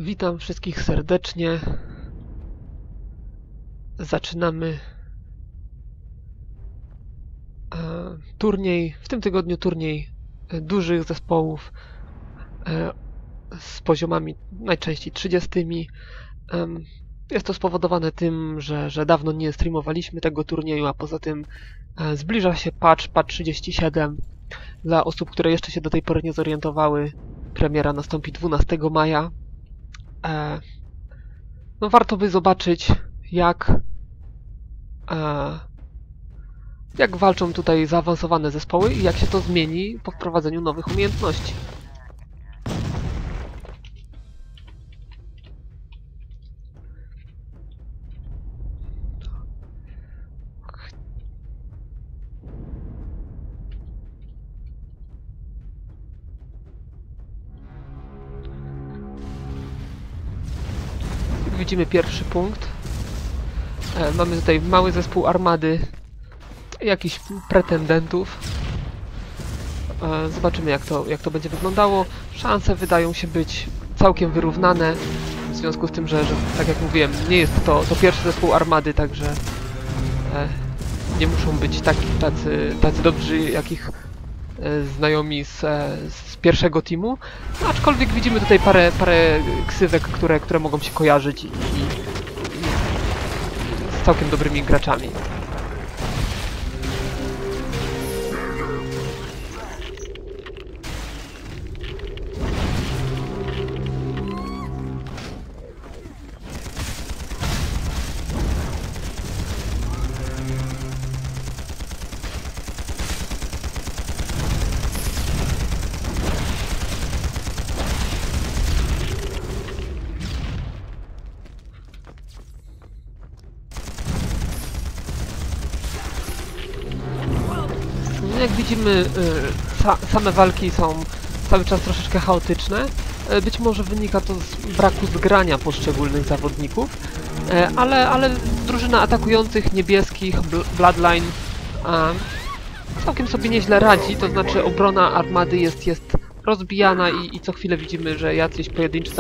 Witam wszystkich serdecznie. Zaczynamy turniej, w tym tygodniu turniej dużych zespołów z poziomami najczęściej 30. Jest to spowodowane tym, że dawno nie streamowaliśmy tego turnieju, a poza tym zbliża się patch 37. Dla osób, które jeszcze się do tej pory nie zorientowały, premiera nastąpi 12 maja. No warto by zobaczyć, jak walczą tutaj zaawansowane zespoły i jak się to zmieni po wprowadzeniu nowych umiejętności. Widzimy pierwszy punkt. Mamy tutaj mały zespół armady, jakichś pretendentów. Zobaczymy, jak to będzie wyglądało. Szanse wydają się być całkiem wyrównane, w związku z tym, że tak jak mówiłem, nie jest to pierwszy zespół armady, także nie muszą być tacy dobrzy, jakich znajomi z pierwszego teamu. No, aczkolwiek widzimy tutaj parę ksywek, które mogą się kojarzyć i z całkiem dobrymi graczami. Jak widzimy, same walki są cały czas troszeczkę chaotyczne. Być może wynika to z braku zgrania poszczególnych zawodników, ale drużyna atakujących niebieskich, Bloodline, całkiem sobie nieźle radzi, to znaczy obrona armady jest rozbijana i co chwilę widzimy, że jacyś pojedynczym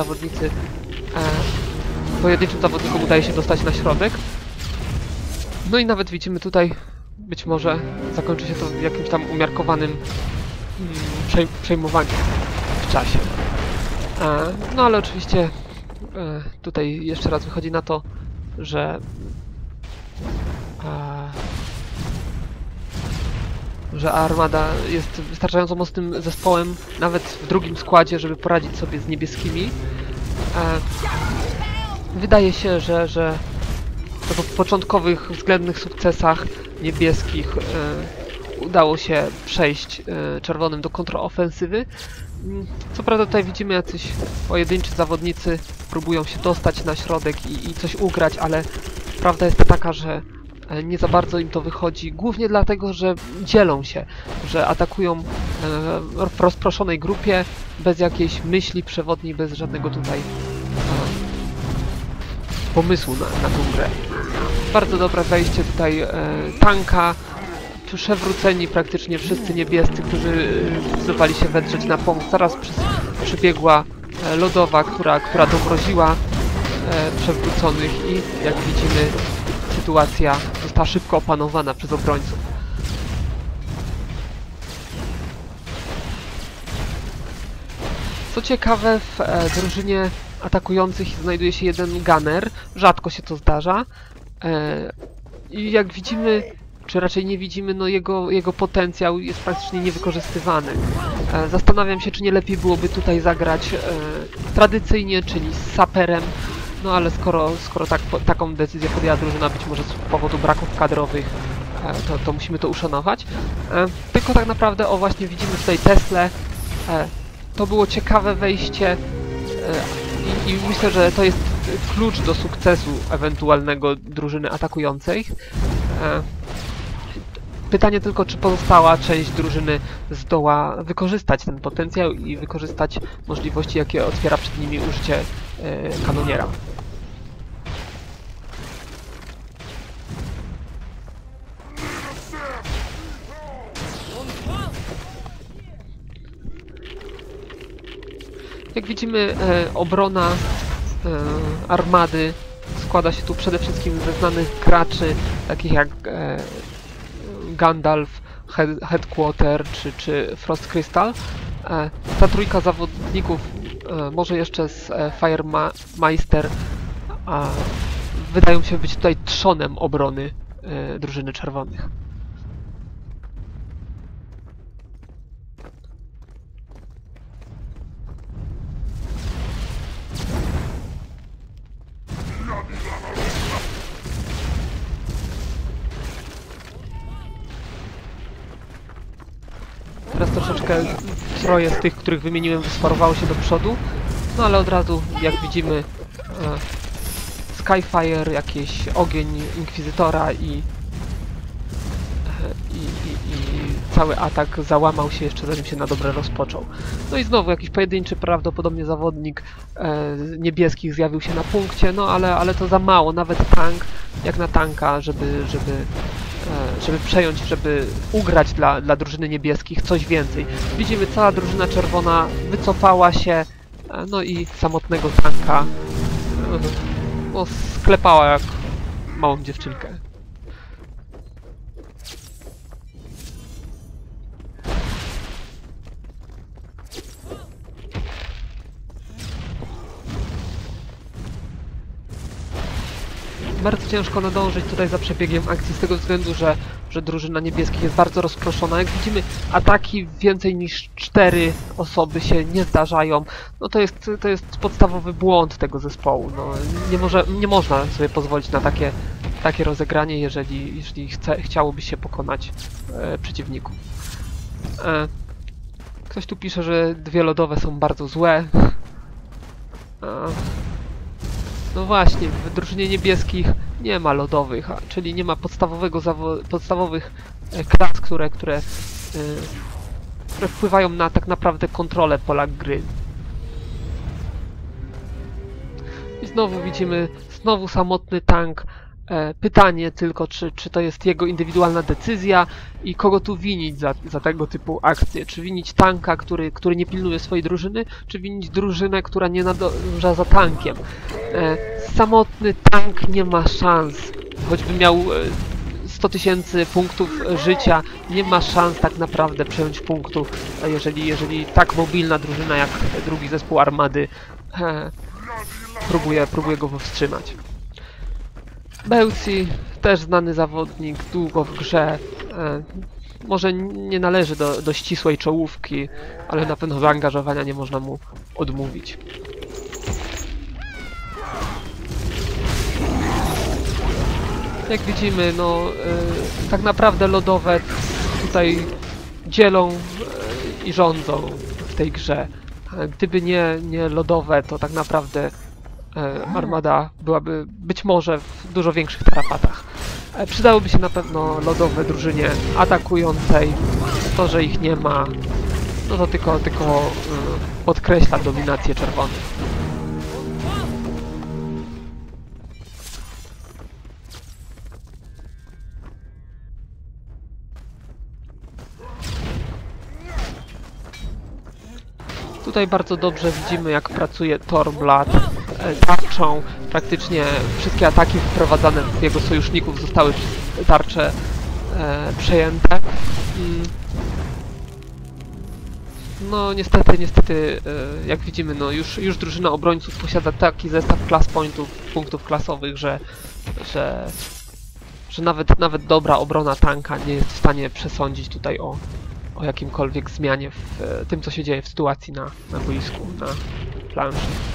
zawodnikom udaje się dostać na środek. No i nawet widzimy tutaj, być może zakończy się to jakimś tam umiarkowanym przejmowaniem w czasie. No ale oczywiście tutaj jeszcze raz wychodzi na to, że armada jest wystarczająco mocnym zespołem, nawet w drugim składzie, żeby poradzić sobie z niebieskimi. Wydaje się, że po początkowych względnych sukcesach niebieskich udało się przejść czerwonym do kontrofensywy. Co prawda tutaj widzimy jacyś pojedynczy zawodnicy próbują się dostać na środek i coś ugrać, ale prawda jest taka, że nie za bardzo im to wychodzi, głównie dlatego, że dzielą się, że atakują w rozproszonej grupie, bez jakiejś myśli przewodniej, bez żadnego tutaj pomysłu na tą grę. Bardzo dobre wejście tutaj tanka, przewróceni praktycznie wszyscy niebiescy, którzy zdecydowali się wedrzeć na pomoc. Zaraz przybiegła lodowa, która domroziła przewróconych i jak widzimy, sytuacja została szybko opanowana przez obrońców. Co ciekawe, w drużynie atakujących znajduje się jeden gunner, rzadko się to zdarza. I jak widzimy, czy raczej nie widzimy, no jego potencjał jest praktycznie niewykorzystywany. Zastanawiam się, czy nie lepiej byłoby tutaj zagrać tradycyjnie, czyli z saperem, no ale skoro taką decyzję podjęła drużyna, być może z powodu braków kadrowych, to musimy to uszanować. Tylko tak naprawdę, o właśnie widzimy tutaj Teslę, to było ciekawe wejście i myślę, że to jest klucz do sukcesu ewentualnego drużyny atakującej. Pytanie tylko, czy pozostała część drużyny zdoła wykorzystać ten potencjał i wykorzystać możliwości, jakie otwiera przed nimi użycie kanoniera. Jak widzimy, obrona armady składa się tu przede wszystkim ze znanych graczy, takich jak Gandalf, Headquarter czy Frost Crystal. Ta trójka zawodników, może jeszcze z Firemeister, wydają się być tutaj trzonem obrony drużyny czerwonych. Teraz troszeczkę troje z tych, których wymieniłem, wysparowało się do przodu, no ale od razu, jak widzimy, Skyfire, jakiś ogień Inkwizytora i cały atak załamał się jeszcze zanim się na dobre rozpoczął. No i znowu jakiś pojedynczy, prawdopodobnie zawodnik niebieskich zjawił się na punkcie, no ale to za mało, nawet tank, jak na tanka, żeby przejąć, żeby ugrać dla drużyny niebieskich coś więcej. Widzimy, cała drużyna czerwona wycofała się, no i samotnego tanka no, sklepała jak małą dziewczynkę. Bardzo ciężko nadążyć tutaj za przebiegiem akcji z tego względu, że drużyna niebieskich jest bardzo rozproszona. Jak widzimy, ataki więcej niż 4 osoby się nie zdarzają. No to jest podstawowy błąd tego zespołu. No, nie można sobie pozwolić na takie rozegranie, jeżeli chciałoby się pokonać przeciwników. Ktoś tu pisze, że dwie lodowe są bardzo złe. No właśnie, w drużynie niebieskich nie ma lodowych, czyli nie ma podstawowych klas, które wpływają na tak naprawdę kontrolę pola gry. I znowu widzimy, samotny tank. Pytanie tylko, czy to jest jego indywidualna decyzja i kogo tu winić za tego typu akcje. Czy winić tanka, który nie pilnuje swojej drużyny, czy winić drużynę, która nie nadąża za tankiem. Samotny tank nie ma szans, choćby miał 100 000 punktów życia, nie ma szans tak naprawdę przejąć punktu, jeżeli tak mobilna drużyna jak drugi zespół armady próbuje go powstrzymać. Bełci, też znany zawodnik, długo w grze, może nie należy do ścisłej czołówki, ale na pewno zaangażowania nie można mu odmówić. Jak widzimy, no tak naprawdę lodowe tutaj dzielą i rządzą w tej grze. Gdyby nie lodowe, to tak naprawdę armada byłaby być może w dużo większych tarapatach. Przydałyby się na pewno lodowe drużynie atakującej. To, że ich nie ma, no to tylko podkreśla dominację czerwonych. Tutaj bardzo dobrze widzimy, jak pracuje Thornblad tarczą. Praktycznie wszystkie ataki wprowadzane w jego sojuszników zostały przez tarcze przejęte. No niestety, jak widzimy, no już drużyna obrońców posiada taki zestaw class punktów klasowych, że nawet dobra obrona tanka nie jest w stanie przesądzić tutaj o jakimkolwiek zmianie w tym, co się dzieje w sytuacji na boisku, na planszy.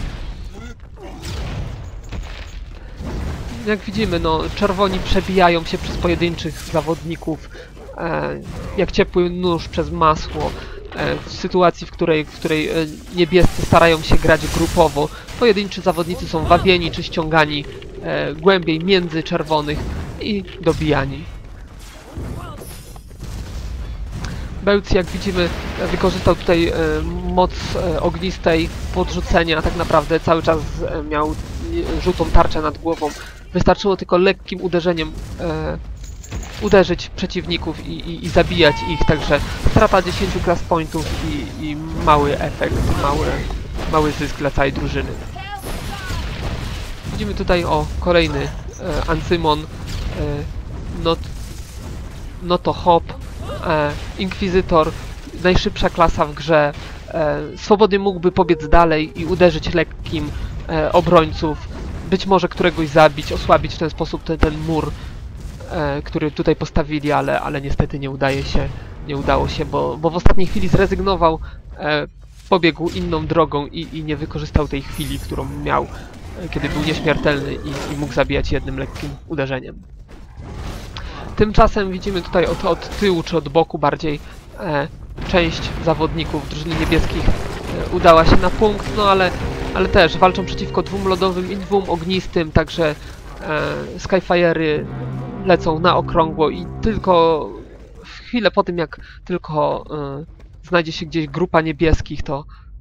Jak widzimy, no czerwoni przebijają się przez pojedynczych zawodników jak ciepły nóż przez masło. W sytuacji, w której niebiescy starają się grać grupowo, pojedynczy zawodnicy są wabieni czy ściągani głębiej między czerwonych i dobijani. Bełci, jak widzimy, wykorzystał tutaj moc ognistej podrzucenia, tak naprawdę cały czas miał żółtą tarczę nad głową. Wystarczyło tylko lekkim uderzeniem uderzyć przeciwników i zabijać ich, także strata 10 class pointów i mały efekt, mały zysk dla całej drużyny. Widzimy tutaj, o, kolejny Ancymon, Noto Hop, Inkwizytor, najszybsza klasa w grze, swobodnie mógłby pobiec dalej i uderzyć lekkim obrońców, być może któregoś zabić, osłabić w ten sposób ten mur, który tutaj postawili, ale niestety nie udało się, bo w ostatniej chwili zrezygnował, pobiegł inną drogą i nie wykorzystał tej chwili, którą miał, kiedy był nieśmiertelny i mógł zabijać jednym lekkim uderzeniem. Tymczasem widzimy tutaj od tyłu czy od boku bardziej część zawodników drużyny niebieskich udała się na punkt, no ale też walczą przeciwko dwóm lodowym i dwóm ognistym, także Skyfire'y lecą na okrągło i tylko chwilę po tym, jak tylko znajdzie się gdzieś grupa niebieskich, to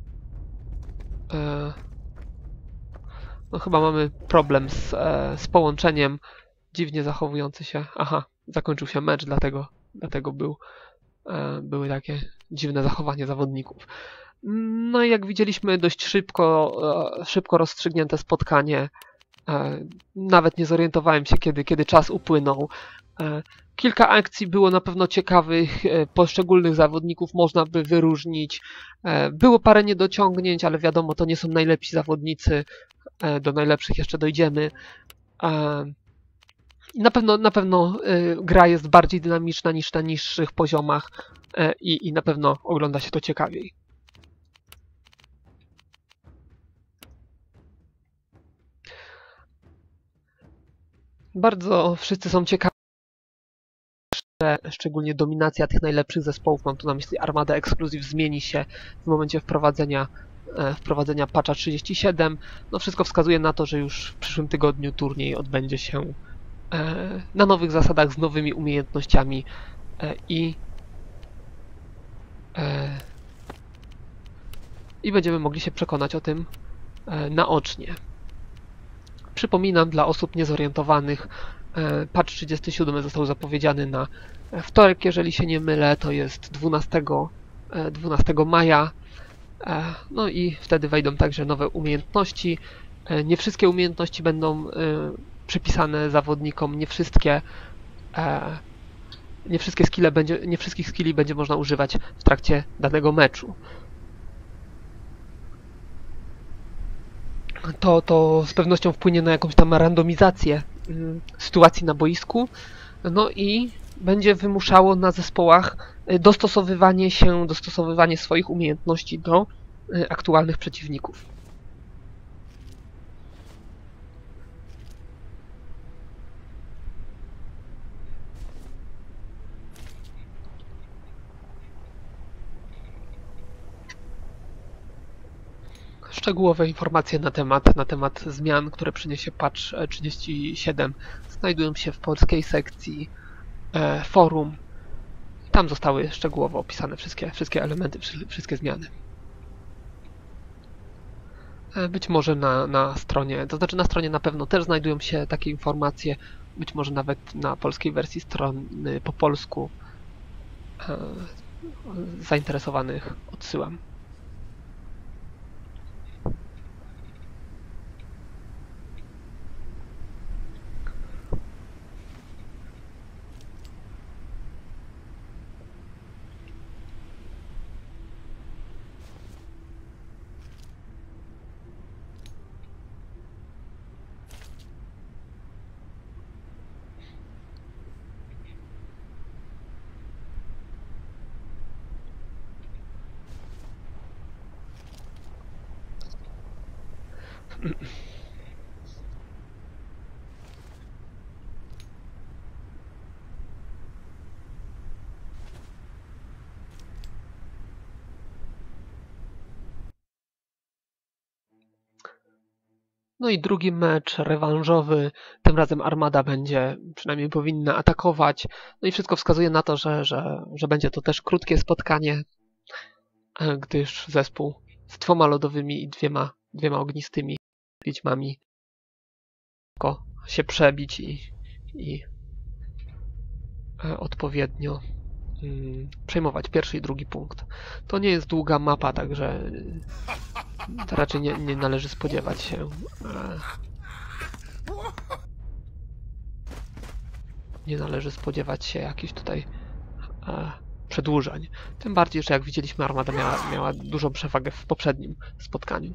no chyba mamy problem z połączeniem dziwnie zachowujący się. Aha, zakończył się mecz, dlatego były takie dziwne zachowanie zawodników. No i jak widzieliśmy, dość szybko rozstrzygnięte spotkanie. Nawet nie zorientowałem się, kiedy czas upłynął. Kilka akcji było na pewno ciekawych, poszczególnych zawodników można by wyróżnić. Było parę niedociągnięć, ale wiadomo, to nie są najlepsi zawodnicy. Do najlepszych jeszcze dojdziemy. Na pewno gra jest bardziej dynamiczna niż na niższych poziomach i na pewno ogląda się to ciekawiej. Bardzo wszyscy są ciekawi, szczególnie dominacja tych najlepszych zespołów, mam tu na myśli Armada Exclusive, zmieni się w momencie wprowadzenia patcha 37. No wszystko wskazuje na to, że już w przyszłym tygodniu turniej odbędzie się na nowych zasadach, z nowymi umiejętnościami i będziemy mogli się przekonać o tym naocznie. Przypominam dla osób niezorientowanych, patch 37 został zapowiedziany na wtorek, jeżeli się nie mylę, to jest 12 maja. No i wtedy wejdą także nowe umiejętności. Nie wszystkie umiejętności będą przypisane zawodnikom, nie wszystkich skilli będzie można używać w trakcie danego meczu. To z pewnością wpłynie na jakąś tam randomizację sytuacji na boisku, no i będzie wymuszało na zespołach dostosowywanie swoich umiejętności do aktualnych przeciwników. Szczegółowe informacje na temat zmian, które przyniesie patch 37, znajdują się w polskiej sekcji forum. Tam zostały szczegółowo opisane wszystkie elementy, wszystkie zmiany. Być może na stronie, to znaczy na stronie na pewno też znajdują się takie informacje, być może nawet na polskiej wersji strony po polsku. Zainteresowanych odsyłam. No i drugi mecz rewanżowy, tym razem Armada będzie, przynajmniej powinna atakować. No i wszystko wskazuje na to, że będzie to też krótkie spotkanie, gdyż zespół z 2 lodowymi i dwiema ognistymi wiedźmami tylko się przebić i odpowiednio przejmować pierwszy i drugi punkt. To nie jest długa mapa, także to raczej nie należy spodziewać się nie należy spodziewać się jakichś tutaj przedłużeń. Tym bardziej, że jak widzieliśmy, armada miała dużą przewagę w poprzednim spotkaniu.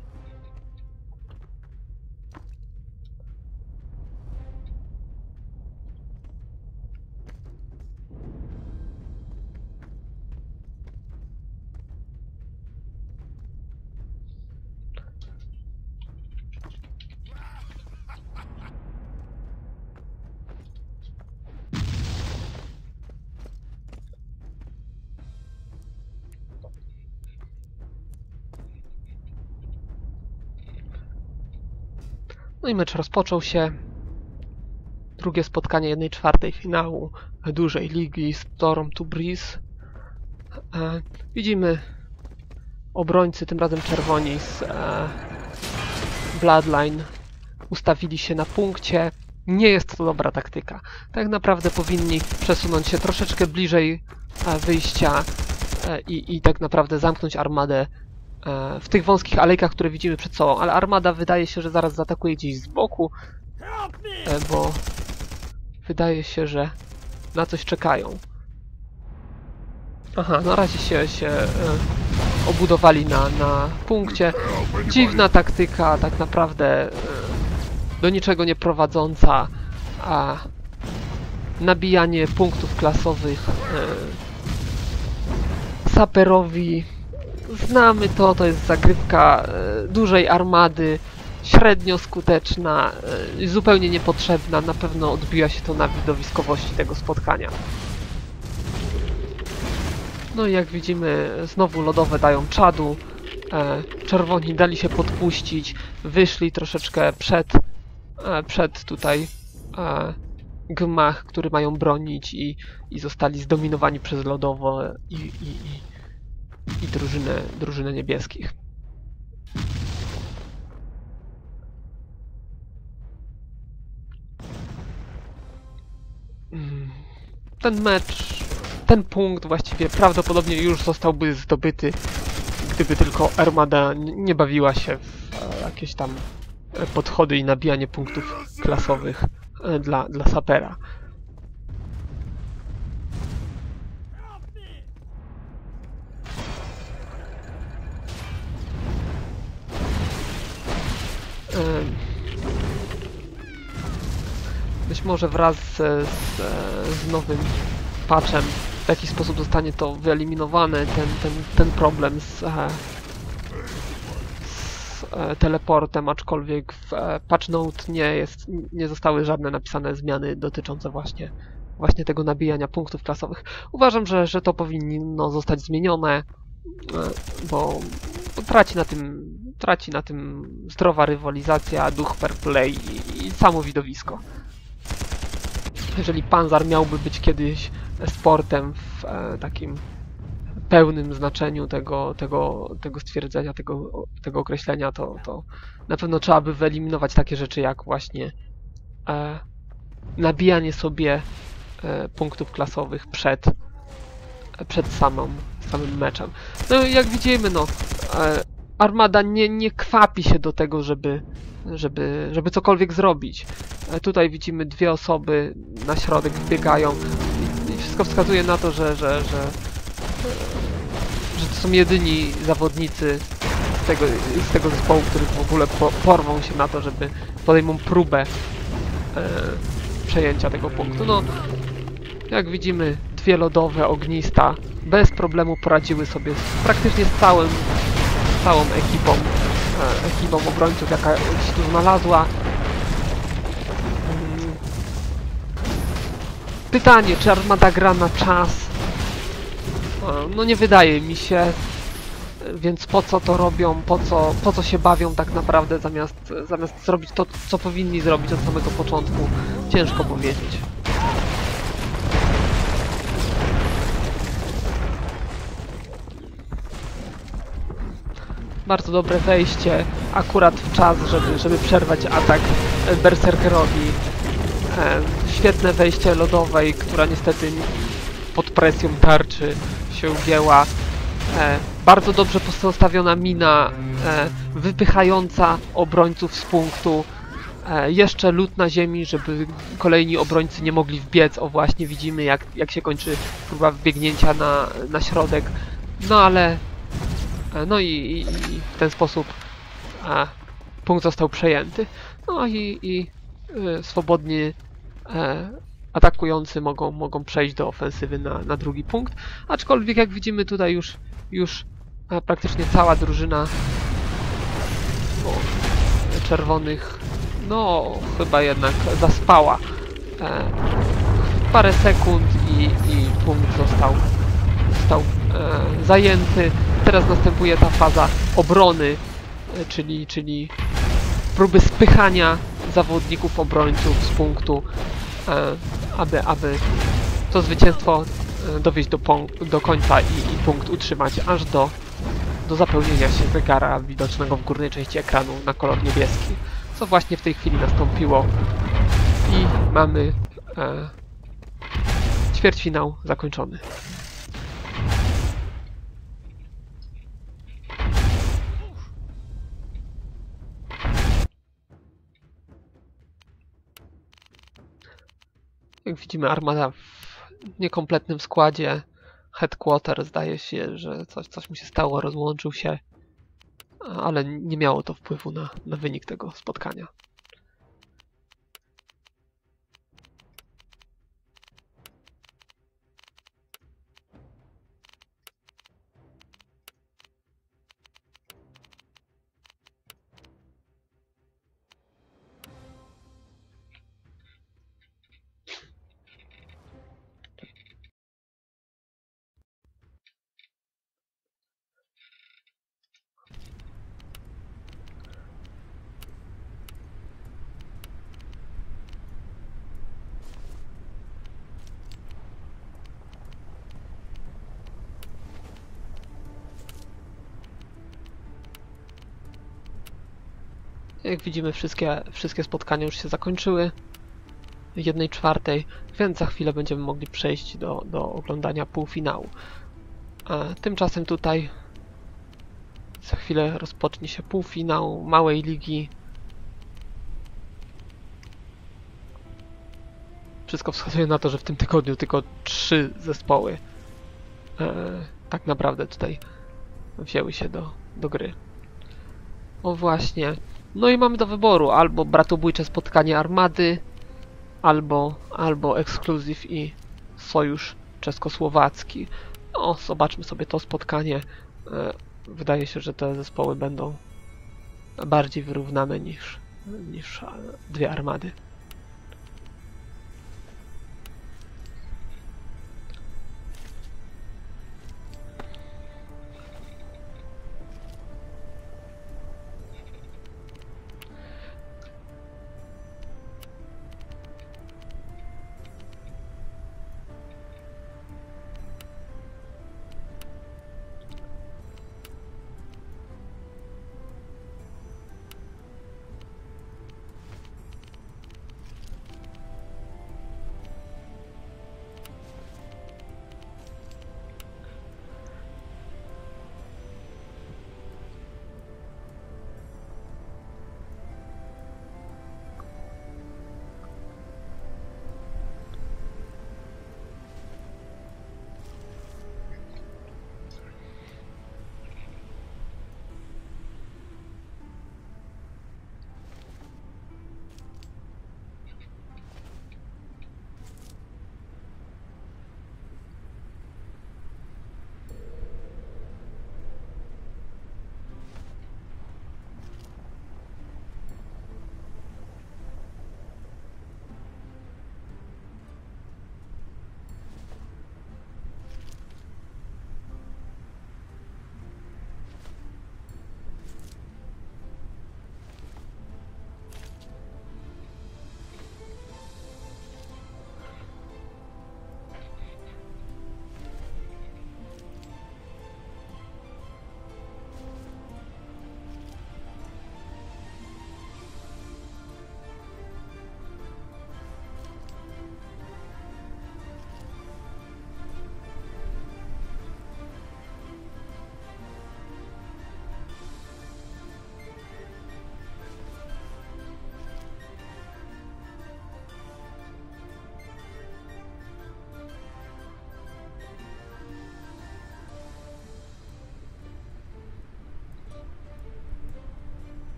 No i mecz rozpoczął się. Drugie spotkanie 1/4 finału dużej ligi Storm to Breeze. Widzimy obrońcy, tym razem czerwoni z Bloodline, ustawili się na punkcie. Nie jest to dobra taktyka. Tak naprawdę powinni przesunąć się troszeczkę bliżej wyjścia i tak naprawdę zamknąć armadę w tych wąskich alejkach, które widzimy przed sobą, ale armada wydaje się, że zaraz zaatakuje gdzieś z boku, bo wydaje się, że na coś czekają. Aha, na razie się obudowali na punkcie. Dziwna taktyka, tak naprawdę do niczego nie prowadząca, a nabijanie punktów klasowych saperowi. Znamy to, to jest zagrywka dużej armady, średnio skuteczna, zupełnie niepotrzebna, na pewno odbija się to na widowiskowości tego spotkania. No i jak widzimy, znowu lodowe dają czadu, czerwoni dali się podpuścić, wyszli troszeczkę przed tutaj gmach, który mają bronić i zostali zdominowani przez lodowe i drużynę niebieskich. Ten mecz, ten punkt właściwie prawdopodobnie już zostałby zdobyty, gdyby tylko armada nie bawiła się w jakieś tam podchody i nabijanie punktów klasowych dla sapera. Być może wraz z nowym patchem w jakiś sposób zostanie to wyeliminowane, ten problem z teleportem, aczkolwiek w patch note nie zostały żadne napisane zmiany dotyczące właśnie tego nabijania punktów klasowych. Uważam, że to powinno zostać zmienione, bo traci na tym zdrowa rywalizacja, duch fair play i samo widowisko. Jeżeli Panzer miałby być kiedyś sportem w takim pełnym znaczeniu tego stwierdzenia, tego określenia, to na pewno trzeba by wyeliminować takie rzeczy jak właśnie nabijanie sobie punktów klasowych przed samym meczem. No i jak widzimy, no, armada nie kwapi się do tego, żeby cokolwiek zrobić. Tutaj widzimy dwie osoby na środek wbiegają i wszystko wskazuje na to, że to są jedyni zawodnicy z tego zespołu, którzy w ogóle porwą się na to, żeby podejmą próbę przejęcia tego punktu. No, jak widzimy, dwie lodowe ognista bez problemu poradziły sobie praktycznie z całą ekipą obrońców, jaka się tu znalazła. Pytanie, czy armada gra na czas? No nie wydaje mi się, więc po co to robią, po co się bawią tak naprawdę, zamiast zrobić to, co powinni zrobić od samego początku, ciężko powiedzieć. Bardzo dobre wejście, akurat w czas, żeby przerwać atak berserkerowi. Świetne wejście lodowej, która niestety pod presją tarczy się ugięła. Bardzo dobrze postawiona mina, wypychająca obrońców z punktu. Jeszcze lód na ziemi, żeby kolejni obrońcy nie mogli wbiec. O właśnie, widzimy jak się kończy próba wbiegnięcia na środek. No ale... No i w ten sposób punkt został przejęty. No i swobodnie atakujący mogą przejść do ofensywy na drugi punkt. Aczkolwiek jak widzimy tutaj już praktycznie cała drużyna czerwonych no chyba jednak zaspała. Parę sekund i punkt został zajęty. Teraz następuje ta faza obrony, czyli próby spychania zawodników obrońców z punktu, aby to zwycięstwo dowieść do końca i punkt utrzymać aż do zapełnienia się zegara widocznego w górnej części ekranu na kolor niebieski, co właśnie w tej chwili nastąpiło i mamy ćwierćfinał zakończony. Jak widzimy, armada w niekompletnym składzie. Headquarter zdaje się, że coś mu się stało, rozłączył się, ale nie miało to wpływu na wynik tego spotkania. Jak widzimy, wszystkie spotkania już się zakończyły w 1/4, więc za chwilę będziemy mogli przejść do oglądania półfinału. A tymczasem tutaj za chwilę rozpocznie się półfinał małej ligi. Wszystko wskazuje na to, że w tym tygodniu tylko 3 zespoły tak naprawdę tutaj wzięły się do gry. O właśnie. No i mamy do wyboru albo bratobójcze spotkanie Armady, albo Ekskluzyw i Sojusz Czesko-Słowacki. No, zobaczmy sobie to spotkanie. Wydaje się, że te zespoły będą bardziej wyrównane niż dwie armady.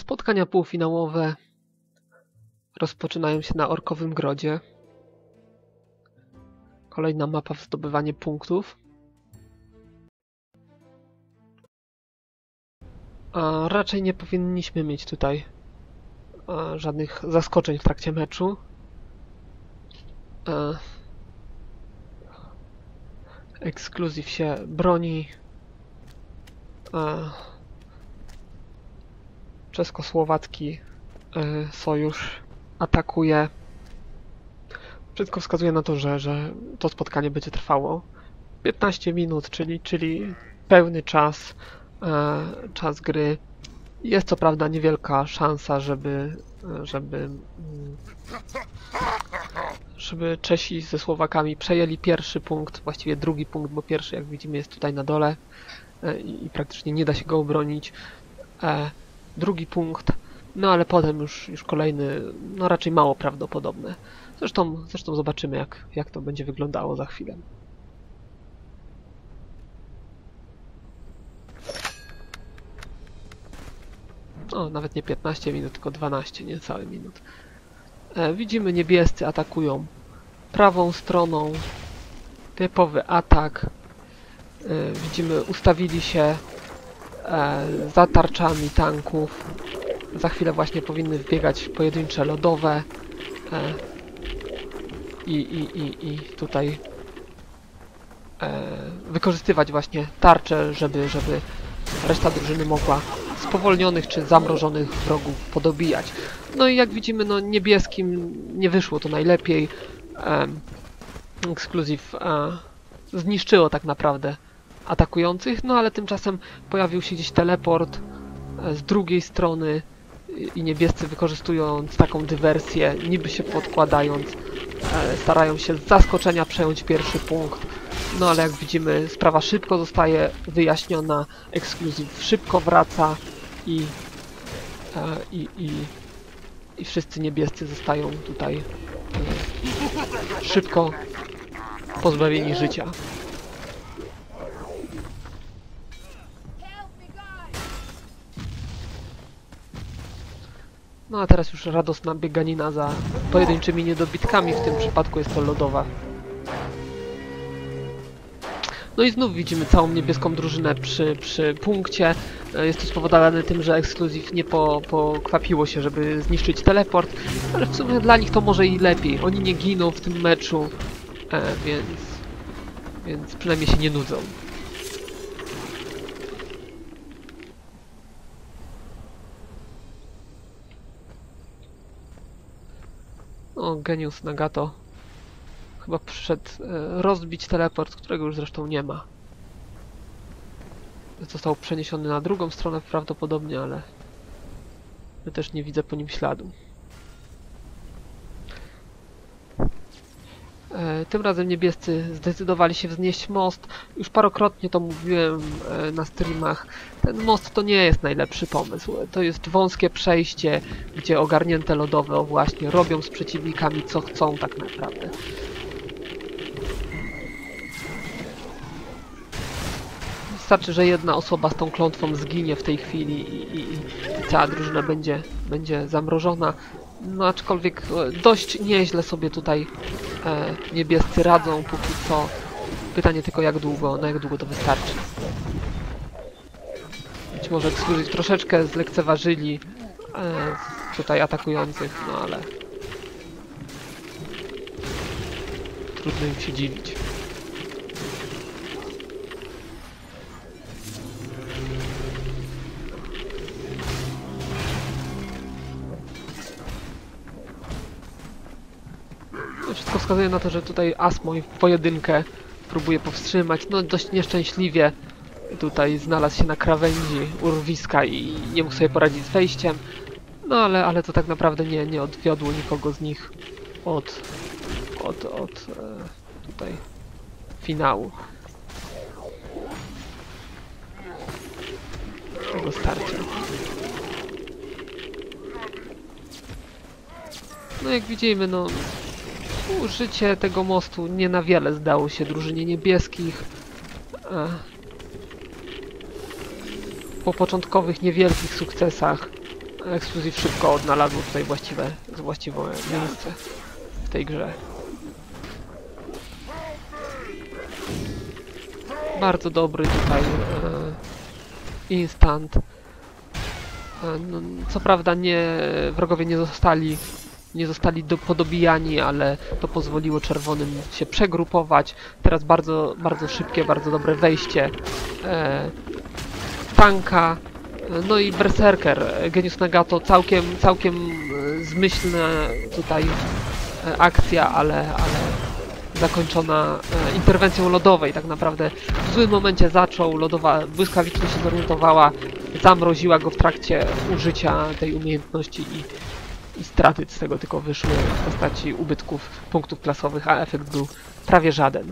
Spotkania półfinałowe rozpoczynają się na Orkowym Grodzie. Kolejna mapa w zdobywanie punktów. A raczej nie powinniśmy mieć tutaj żadnych zaskoczeń w trakcie meczu. Ekskluzyw się broni. Czesko-słowacki sojusz atakuje. Wszystko wskazuje na to, że to spotkanie będzie trwało 15 minut, czyli pełny czas gry. Jest co prawda niewielka szansa, żeby Czesi ze Słowakami przejęli pierwszy punkt, właściwie drugi punkt, bo pierwszy, jak widzimy, jest tutaj na dole i praktycznie nie da się go obronić. Drugi punkt, no ale potem już kolejny, no raczej mało prawdopodobne. Zresztą zobaczymy, jak to będzie wyglądało za chwilę. O, nawet nie 15 minut, tylko 12, niecałe minut. Widzimy, niebiescy atakują prawą stroną. Typowy atak. Widzimy, ustawili się za tarczami tanków. Za chwilę właśnie powinny wbiegać pojedyncze lodowe. I tutaj wykorzystywać właśnie tarcze, żeby reszta drużyny mogła spowolnionych czy zamrożonych wrogów podobijać. No i jak widzimy, no niebieskim nie wyszło to najlepiej. Ekskluzyw zniszczyło tak naprawdę atakujących, no ale tymczasem pojawił się gdzieś teleport z drugiej strony i niebiescy, wykorzystując taką dywersję, niby się podkładając, starają się z zaskoczenia przejąć pierwszy punkt. No ale jak widzimy, sprawa szybko zostaje wyjaśniona, ekskluzyw szybko wraca i wszyscy niebiescy zostają tutaj szybko pozbawieni życia. No a teraz już radosna bieganina za pojedynczymi niedobitkami, w tym przypadku jest to lodowa. No i znów widzimy całą niebieską drużynę przy punkcie. Jest to spowodowane tym, że ekskluzyw nie pokwapiło się, żeby zniszczyć teleport, ale w sumie dla nich to może i lepiej. Oni nie giną w tym meczu, więc przynajmniej się nie nudzą. O, geniusz Nagato chyba przyszedł rozbić teleport, którego już zresztą nie ma. Został przeniesiony na drugą stronę prawdopodobnie, ale ja też nie widzę po nim śladu. Tym razem niebiescy zdecydowali się wznieść most. Już parokrotnie to mówiłem na streamach. Ten most to nie jest najlepszy pomysł. To jest wąskie przejście, gdzie ogarnięte lodowe, o właśnie, robią z przeciwnikami co chcą tak naprawdę. Wystarczy, że jedna osoba z tą klątwą zginie w tej chwili i cała drużyna będzie zamrożona. No aczkolwiek dość nieźle sobie tutaj niebiescy radzą póki co. Pytanie tylko na jak długo to wystarczy. Być może ekskluzyw troszeczkę zlekceważyli tutaj atakujących, no ale trudno im się dziwić. Wszystko wskazuje na to, że tutaj Asmo w pojedynkę próbuje powstrzymać. No dość nieszczęśliwie tutaj znalazł się na krawędzi urwiska i nie mógł sobie poradzić z wejściem. No ale to tak naprawdę nie odwiodło nikogo z nich od tutaj finału tego starcia. No jak widzimy, no użycie tego mostu nie na wiele zdało się drużynie niebieskich. Po początkowych niewielkich sukcesach Ekskluzyw szybko odnalazł tutaj właściwe miejsce w tej grze. Bardzo dobry tutaj instant. No, co prawda wrogowie nie zostali podobijani, ale to pozwoliło czerwonym się przegrupować. Teraz bardzo, bardzo szybkie, bardzo dobre wejście tanka. No i Berserker, Genius Nagato, całkiem zmyślna tutaj akcja, ale zakończona interwencją lodowej. Tak naprawdę w złym momencie zaczął, lodowa błyskawicznie się zorientowała, zamroziła go w trakcie użycia tej umiejętności i straty z tego tylko wyszły w postaci ubytków punktów klasowych, a efekt był prawie żaden.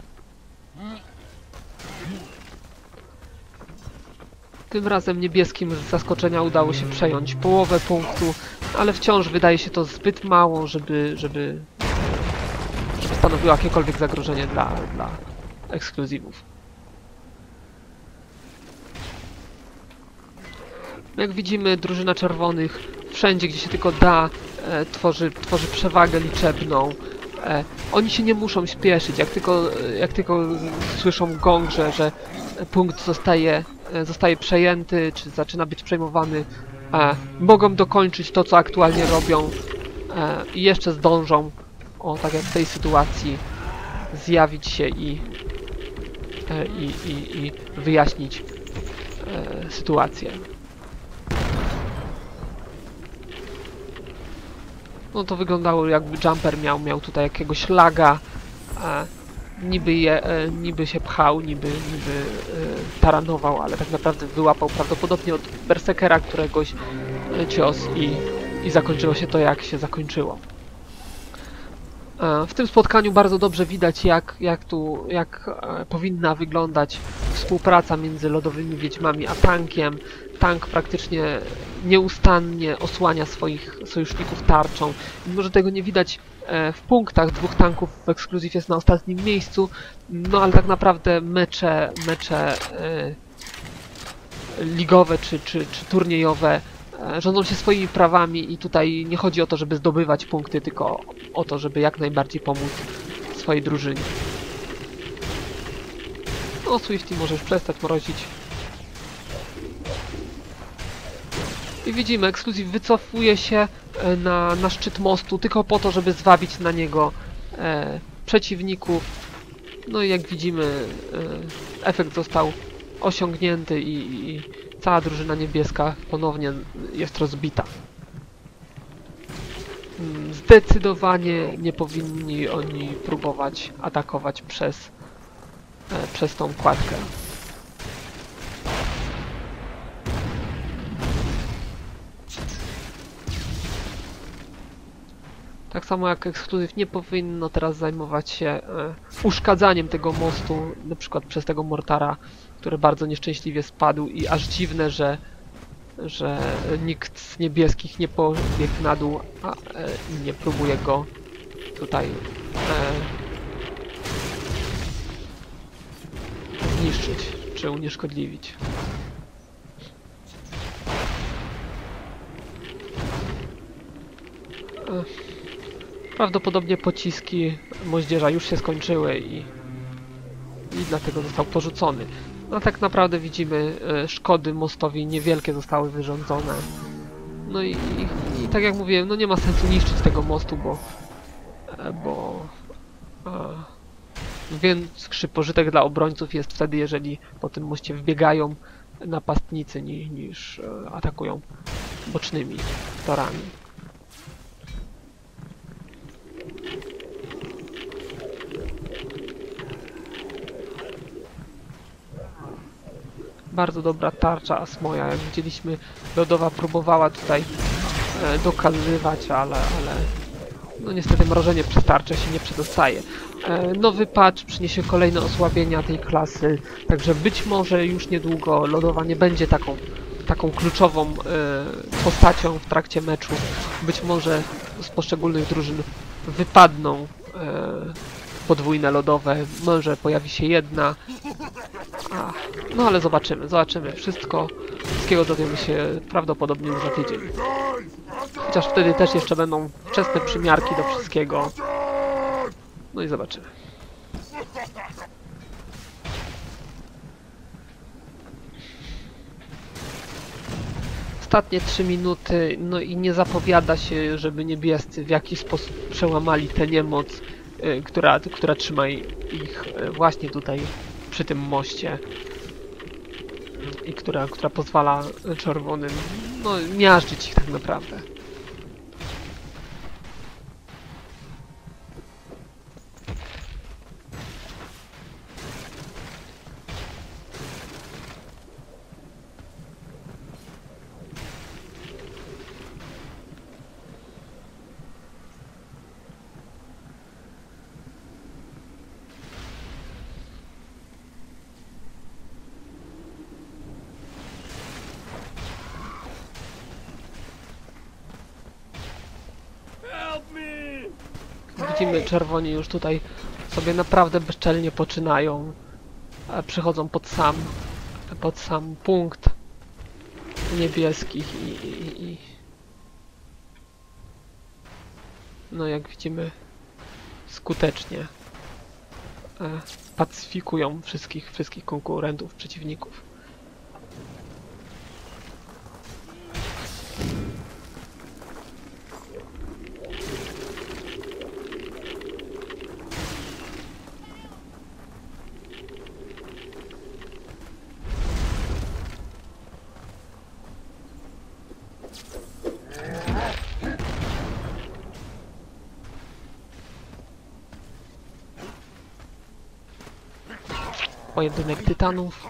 Tym razem niebieskim z zaskoczenia udało się przejąć połowę punktu, ale wciąż wydaje się to zbyt mało, żeby stanowiło jakiekolwiek zagrożenie dla ekskluzywów. Jak widzimy, drużyna czerwonych wszędzie, gdzie się tylko da, tworzy przewagę liczebną. Oni się nie muszą śpieszyć, jak tylko słyszą gong, że punkt zostaje przejęty, czy zaczyna być przejmowany, mogą dokończyć to, co aktualnie robią i jeszcze zdążą, tak jak w tej sytuacji, zjawić się i wyjaśnić sytuację. No to wyglądało, jakby Jumper miał tutaj jakiegoś laga, niby się pchał, niby taranował, ale tak naprawdę wyłapał prawdopodobnie od Berserkera któregoś cios i zakończyło się to, jak się zakończyło. W tym spotkaniu bardzo dobrze widać, jak powinna wyglądać współpraca między lodowymi wiedźmami a tankiem. Tank praktycznie nieustannie osłania swoich sojuszników tarczą. Mimo że tego nie widać w punktach, dwóch tanków w Exclusive jest na ostatnim miejscu, no ale tak naprawdę mecze ligowe czy turniejowe rządzą się swoimi prawami i tutaj nie chodzi o to, żeby zdobywać punkty, tylko o to, żeby jak najbardziej pomóc swojej drużynie. No, Swifty może już przestać mrozić. I widzimy, Exclusive wycofuje się na szczyt mostu tylko po to, żeby zwabić na niego przeciwników. No i jak widzimy, efekt został osiągnięty i cała drużyna niebieska ponownie jest rozbita. Zdecydowanie nie powinni oni próbować atakować przez tą kładkę. Tak samo jak Exclusive nie powinno teraz zajmować się uszkadzaniem tego mostu, na przykład przez tego Mortara, który bardzo nieszczęśliwie spadł i aż dziwne, że nikt z niebieskich nie pobiegł na dół i nie próbuje go tutaj zniszczyć czy unieszkodliwić. Prawdopodobnie pociski moździerza już się skończyły i dlatego został porzucony. No tak naprawdę widzimy, szkody mostowi niewielkie zostały wyrządzone. No i tak jak mówiłem, no nie ma sensu niszczyć tego mostu, bo większy pożytek dla obrońców jest wtedy, jeżeli po tym moście wbiegają napastnicy niż atakują bocznymi torami. Bardzo dobra tarcza Asmoja, jak widzieliśmy, lodowa próbowała tutaj dokazywać, ale no niestety mrożenie przez tarczę się nie przedostaje. Nowy patch przyniesie kolejne osłabienia tej klasy, także być może już niedługo lodowa nie będzie taką kluczową postacią w trakcie meczu. Być może z poszczególnych drużyn wypadną podwójne lodowe, może pojawi się jedna. No ale zobaczymy. Wszystkiego dowiemy się prawdopodobnie już za tydzień. Chociaż wtedy też jeszcze będą wczesne przymiarki do wszystkiego. No i zobaczymy. Ostatnie 3 minuty, no i nie zapowiada się, żeby niebiescy w jakiś sposób przełamali tę niemoc, która trzyma ich właśnie tutaj przy tym moście i która pozwala czerwonym no, miażdżyć ich tak naprawdę. Widzimy, czerwoni już tutaj sobie naprawdę bezczelnie poczynają. Przychodzą pod sam punkt niebieskich i no jak widzimy skutecznie pacyfikują wszystkich konkurentów, przeciwników. Pojedynek tytanów.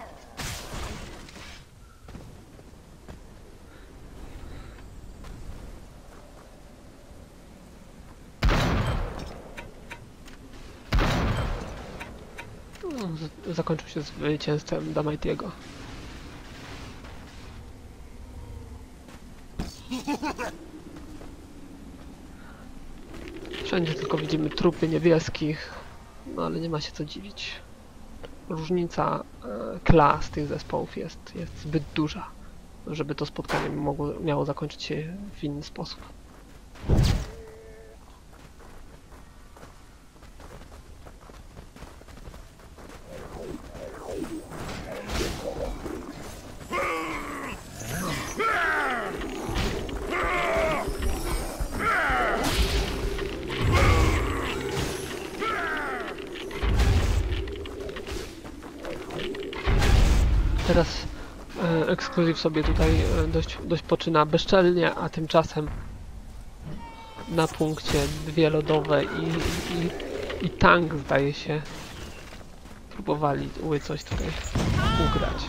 Zakończył się zwycięstwem Damatiego. Wszędzie tylko widzimy trupy niebieskich, no ale nie ma się co dziwić. Różnica klas tych zespołów jest zbyt duża, żeby to spotkanie miało zakończyć się w inny sposób. Teraz ekskluzyw sobie tutaj dość poczyna bezczelnie, a tymczasem na punkcie 2 lodowe i tank, zdaje się, próbowali coś tutaj ugrać.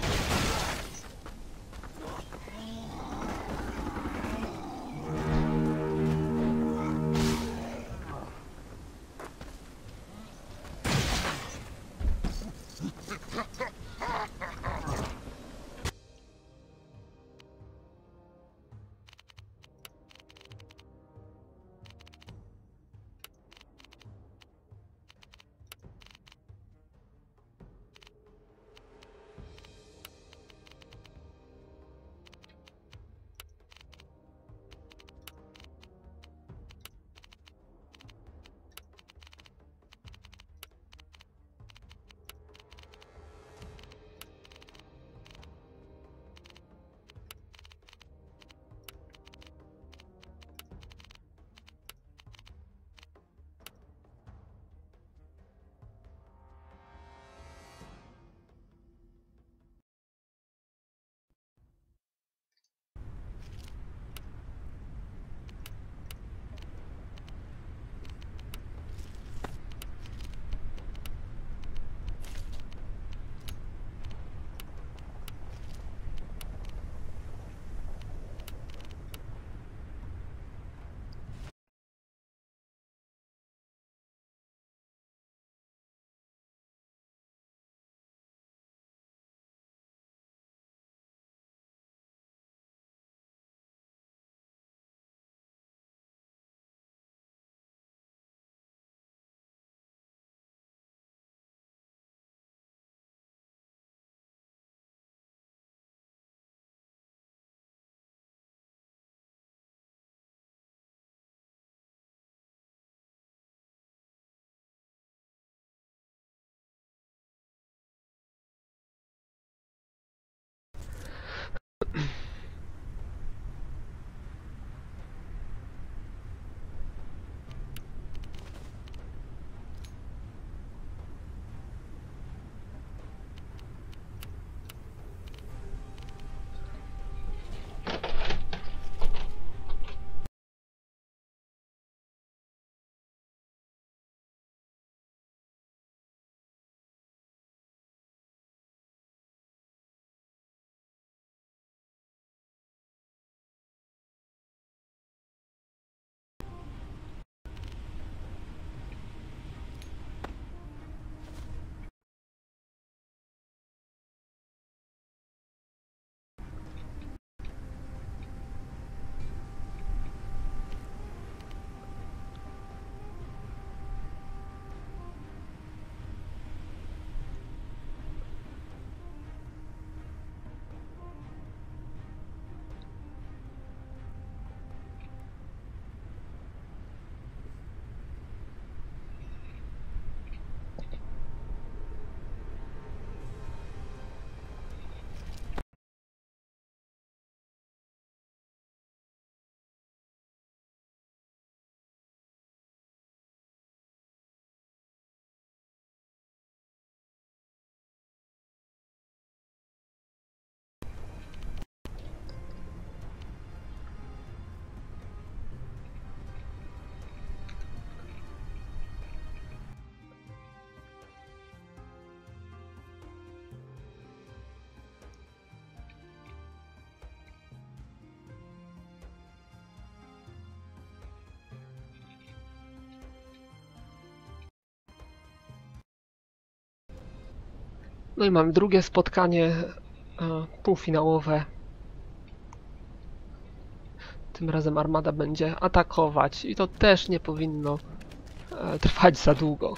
No i mamy drugie spotkanie półfinałowe. Tym razem armada będzie atakować i to też nie powinno trwać za długo.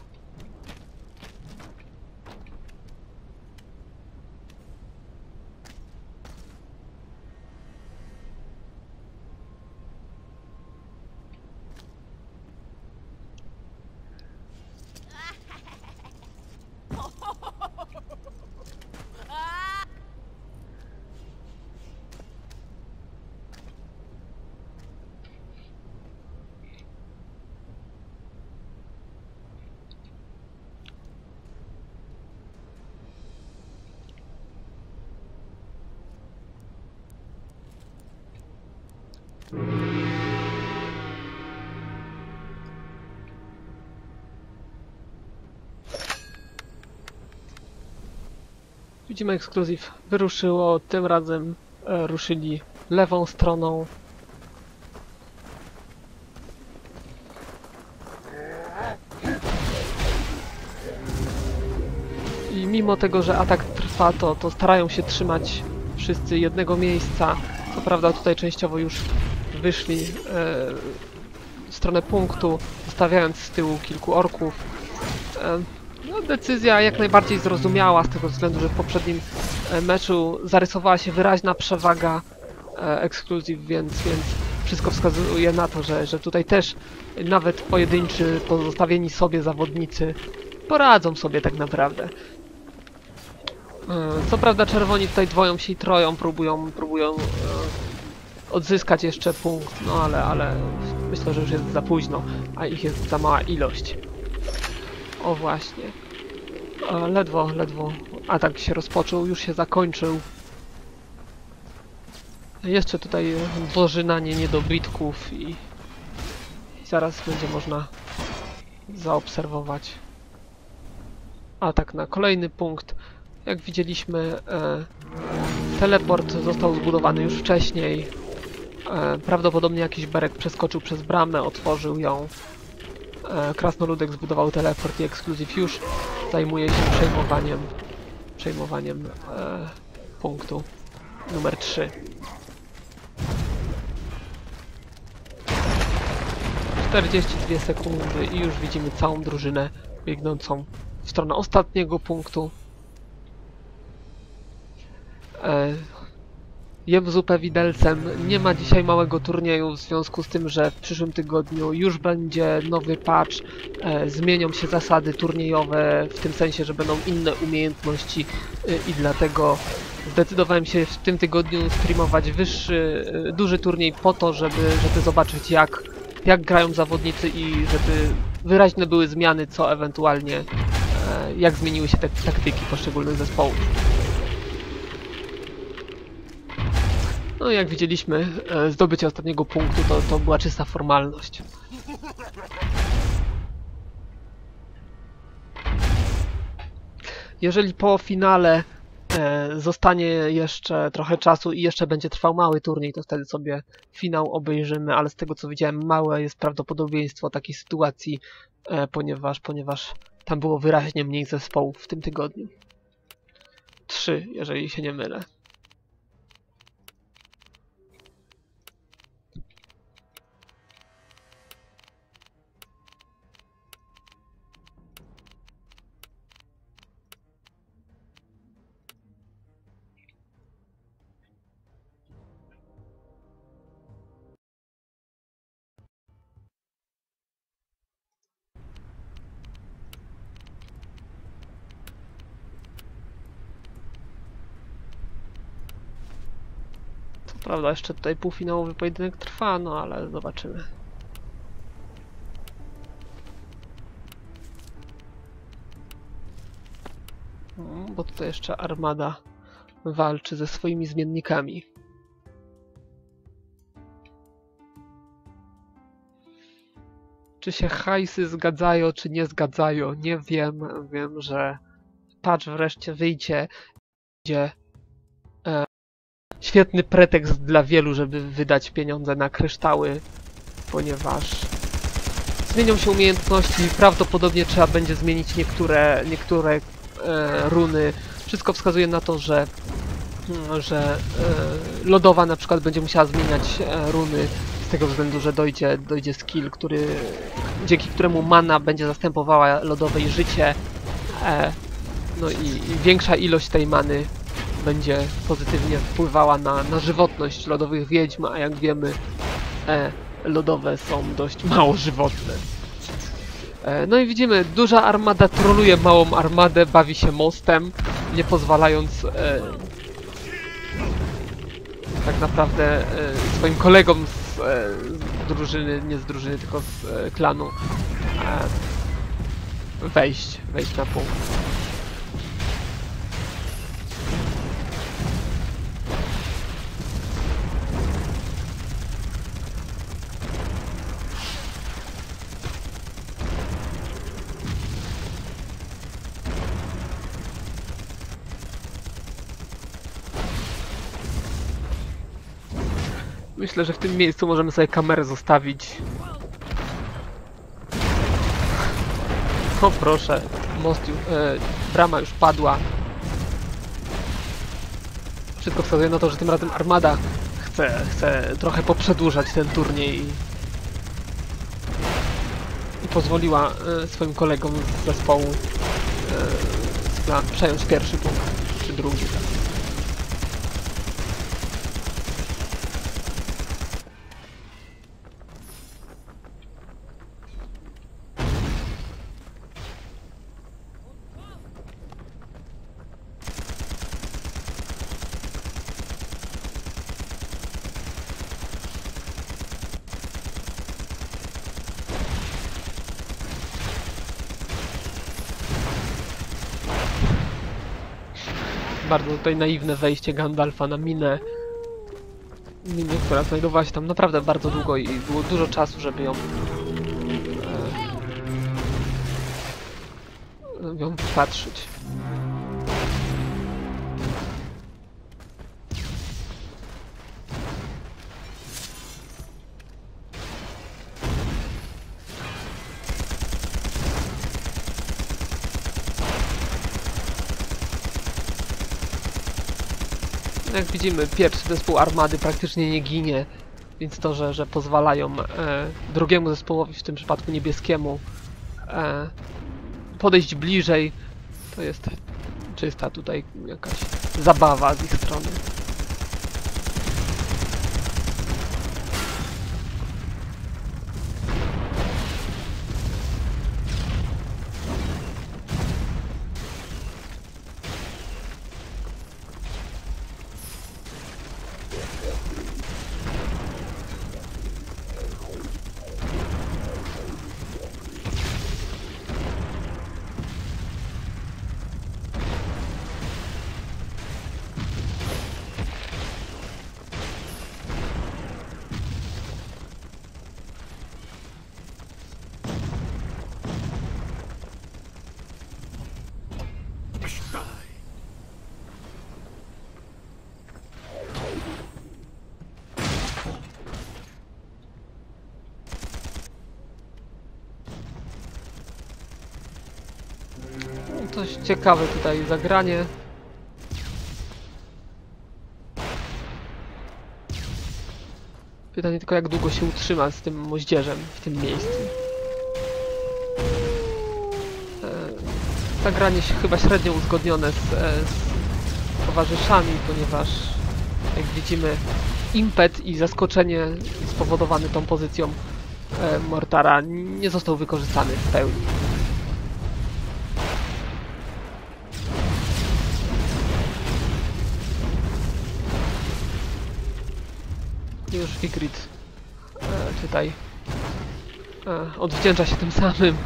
Widzimy, ekskluzyw wyruszyło, tym razem ruszyli lewą stroną. I mimo tego, że atak trwa, to starają się trzymać wszyscy jednego miejsca. Co prawda tutaj częściowo już wyszli w stronę punktu, zostawiając z tyłu kilku orków. No, decyzja jak najbardziej zrozumiała, z tego względu, że w poprzednim meczu zarysowała się wyraźna przewaga ekskluzyw, więc wszystko wskazuje na to, że tutaj też nawet pojedynczy, pozostawieni sobie zawodnicy poradzą sobie tak naprawdę. Co prawda czerwoni tutaj dwoją się i troją, próbują odzyskać jeszcze punkt, no ale myślę, że już jest za późno, a ich jest za mała ilość. O właśnie. Ledwo atak się rozpoczął, już się zakończył. Jeszcze tutaj dożynanie niedobitków i zaraz będzie można zaobserwować atak na kolejny punkt. Jak widzieliśmy, teleport został zbudowany już wcześniej. Prawdopodobnie jakiś berek przeskoczył przez bramę, otworzył ją. Krasnoludek zbudował teleport i ekskluzyw już zajmuje się przejmowaniem punktu numer 3. 42 sekundy i już widzimy całą drużynę biegnącą w stronę ostatniego punktu. Jem zupę widelcem. Nie ma dzisiaj małego turnieju w związku z tym, że w przyszłym tygodniu już będzie nowy patch. Zmienią się zasady turniejowe w tym sensie, że będą inne umiejętności i dlatego zdecydowałem się w tym tygodniu streamować duży turniej po to, żeby zobaczyć jak grają zawodnicy i żeby wyraźne były zmiany, co ewentualnie jak zmieniły się te taktyki poszczególnych zespołów. No jak widzieliśmy, zdobycie ostatniego punktu to była czysta formalność. Jeżeli po finale zostanie jeszcze trochę czasu i jeszcze będzie trwał mały turniej, to wtedy sobie finał obejrzymy, ale z tego co widziałem, małe jest prawdopodobieństwo takiej sytuacji, ponieważ tam było wyraźnie mniej zespołów w tym tygodniu. 3, jeżeli się nie mylę. Prawda, jeszcze tutaj półfinałowy pojedynek trwa, no ale zobaczymy. Bo tutaj jeszcze armada walczy ze swoimi zmiennikami. Czy się hajsy zgadzają, czy nie zgadzają? Nie wiem. Wiem, że patch wreszcie wyjdzie. Będzie świetny pretekst dla wielu, żeby wydać pieniądze na kryształy, ponieważ zmienią się umiejętności i prawdopodobnie trzeba będzie zmienić niektóre runy. Wszystko wskazuje na to, że lodowa na przykład będzie musiała zmieniać runy z tego względu, że dojdzie skill, dzięki któremu mana będzie zastępowała lodowej życie. No i większa ilość tej many będzie pozytywnie wpływała na żywotność lodowych wiedźm, a jak wiemy, lodowe są dość mało żywotne. No i widzimy, duża armada troluje małą armadę, bawi się mostem, nie pozwalając tak naprawdę swoim kolegom z drużyny, nie z drużyny, tylko z klanu wejść na punkt. Myślę, że w tym miejscu możemy sobie kamerę zostawić. O proszę, brama już padła. Wszystko wskazuje na to, że tym razem armada chce trochę poprzedłużać ten turniej i pozwoliła swoim kolegom z zespołu przejąć pierwszy punkt, czy drugi. Tak. Bardzo tutaj naiwne wejście Gandalfa na minę, która znajdowała się tam naprawdę bardzo długo i było dużo czasu, żeby ją patrzeć. Jak widzimy, pierwszy zespół armady praktycznie nie ginie, więc to, że pozwalają drugiemu zespołowi, w tym przypadku niebieskiemu, podejść bliżej, to jest czysta tutaj jakaś zabawa z ich strony. Dość ciekawe tutaj zagranie. Pytanie tylko, jak długo się utrzyma z tym moździerzem w tym miejscu. Zagranie się chyba średnio uzgodnione z towarzyszami, ponieważ jak widzimy, impet i zaskoczenie spowodowany tą pozycją Mortara nie został wykorzystany w pełni. Już Vigrid tutaj odwdzięcza się tym samym.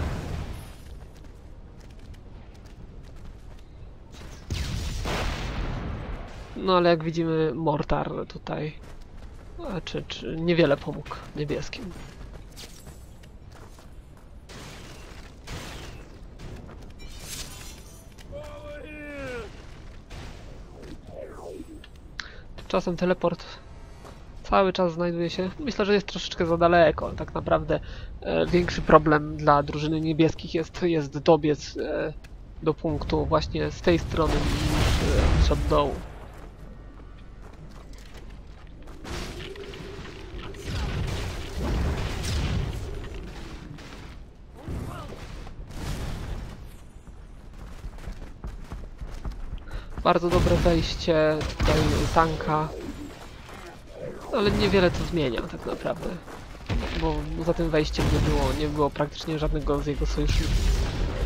No ale jak widzimy, Mortar tutaj czy niewiele pomógł niebieskim. Tymczasem teleport cały czas znajduje się, myślę, że jest troszeczkę za daleko. Tak naprawdę większy problem dla drużyny niebieskich jest dobiec do punktu właśnie z tej strony niż od dołu. Bardzo dobre wejście tutaj tanka, ale niewiele to zmienia tak naprawdę, bo za tym wejściem nie było praktycznie żadnego z jego sojuszników.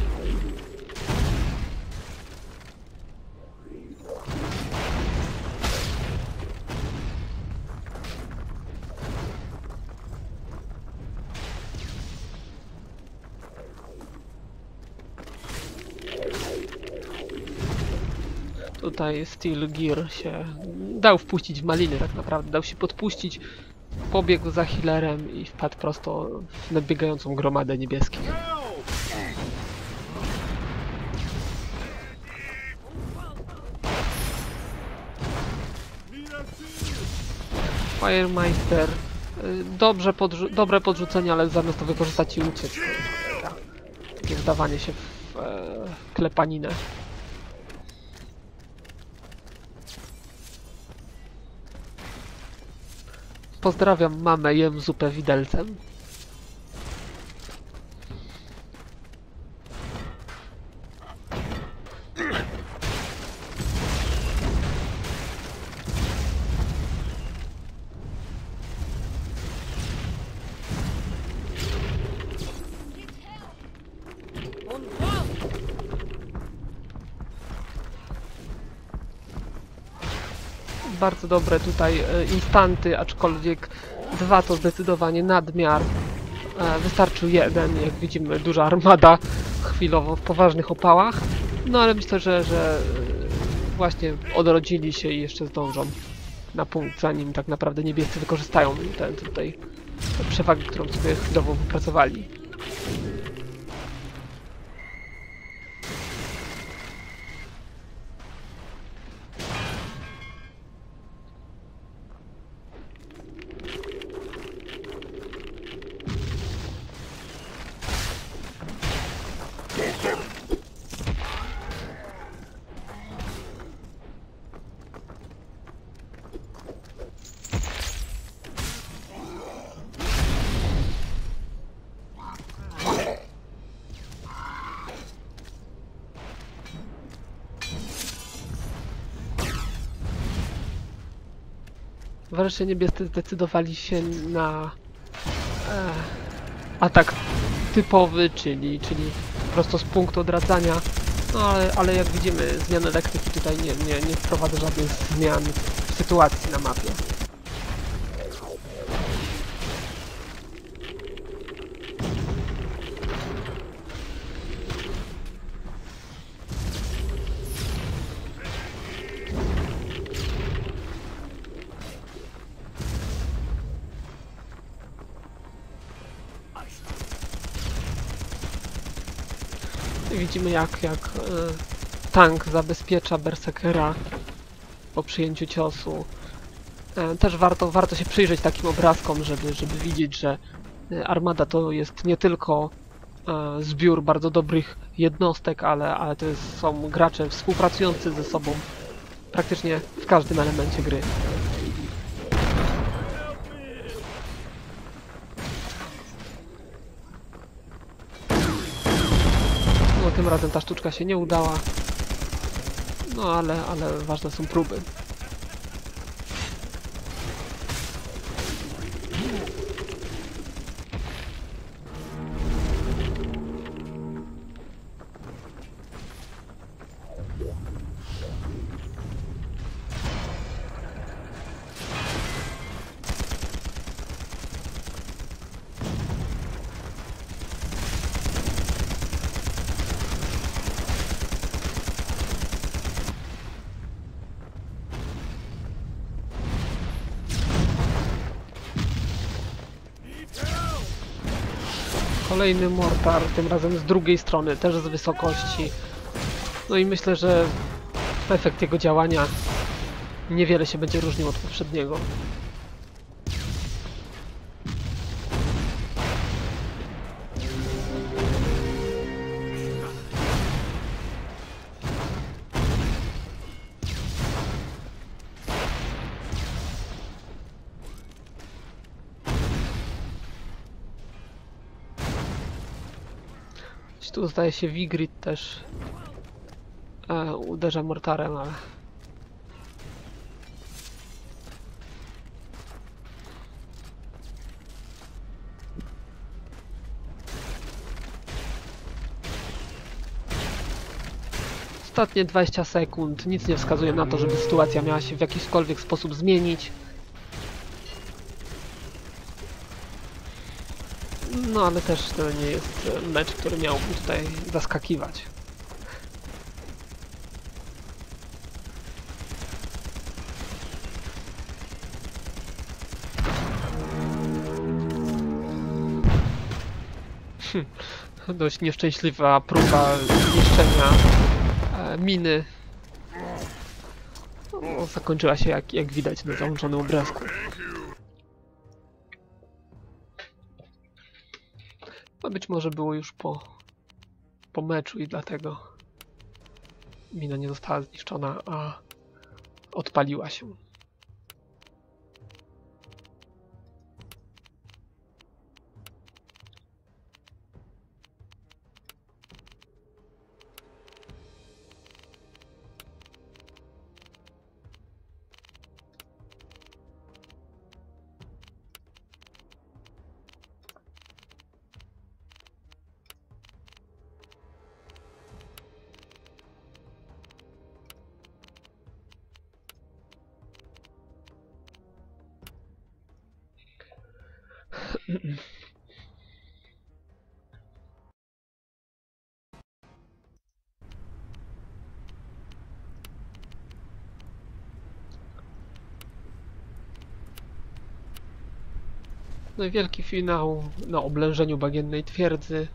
Tutaj Steel Gear się dał wpuścić w maliny tak naprawdę, dał się podpuścić, pobiegł za healerem i wpadł prosto w nadbiegającą gromadę niebieskich. Firemeister, dobre podrzucenie, ale zamiast to wykorzystać i uciec, takie wdawanie się w klepaninę. Pozdrawiam mamę, jem zupę widelcem. Bardzo dobre tutaj instanty, aczkolwiek 2 to zdecydowanie nadmiar. Wystarczył 1, jak widzimy duża armada chwilowo w poważnych opałach. No ale myślę, że właśnie odrodzili się i jeszcze zdążą na punkt, zanim tak naprawdę niebiescy wykorzystają tę tutaj przewagę, którą sobie chwilowo wypracowali. Wreszcie niebiescy zdecydowali się na atak typowy, czyli prosto z punktu odradzania. No ale jak widzimy, zmiana taktyki tutaj nie wprowadza żadnych zmian w sytuacji na mapie. Widzimy jak tank zabezpiecza berserkera po przyjęciu ciosu. Też warto się przyjrzeć takim obrazkom, żeby widzieć, że armada to jest nie tylko zbiór bardzo dobrych jednostek, ale to są gracze współpracujący ze sobą praktycznie w każdym elemencie gry. No, tym razem ta sztuczka się nie udała, no ale ważne są próby. Kolejny mortar, tym razem z drugiej strony, też z wysokości. No i myślę, że efekt jego działania niewiele się będzie różnił od poprzedniego. tu zdaje się Vigrid też uderza mortarem, ale... Ostatnie 20 sekund, nic nie wskazuje na to, żeby sytuacja miała się w jakikolwiek sposób zmienić. No ale też to nie jest mecz, który miałby tutaj zaskakiwać. Dość nieszczęśliwa próba zniszczenia miny. No, zakończyła się jak widać na załączonym obrazku. To być może było już po meczu i dlatego mina nie została zniszczona, a odpaliła się. No i wielki finał na oblężeniu bagiennej twierdzy.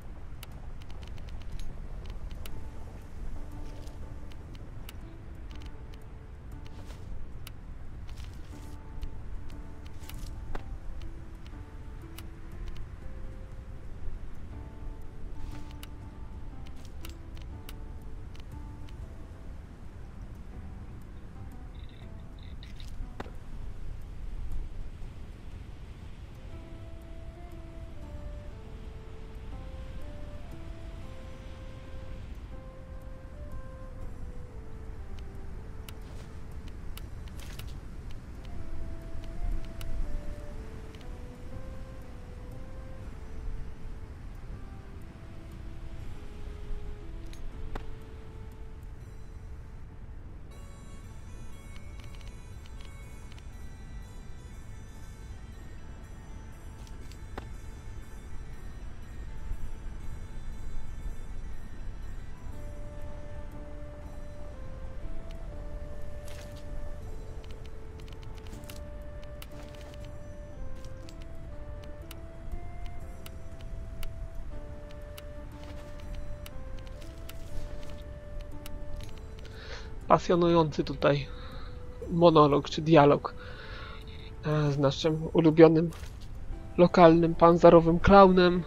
Pasjonujący tutaj monolog czy dialog z naszym ulubionym lokalnym panzerowym klaunem.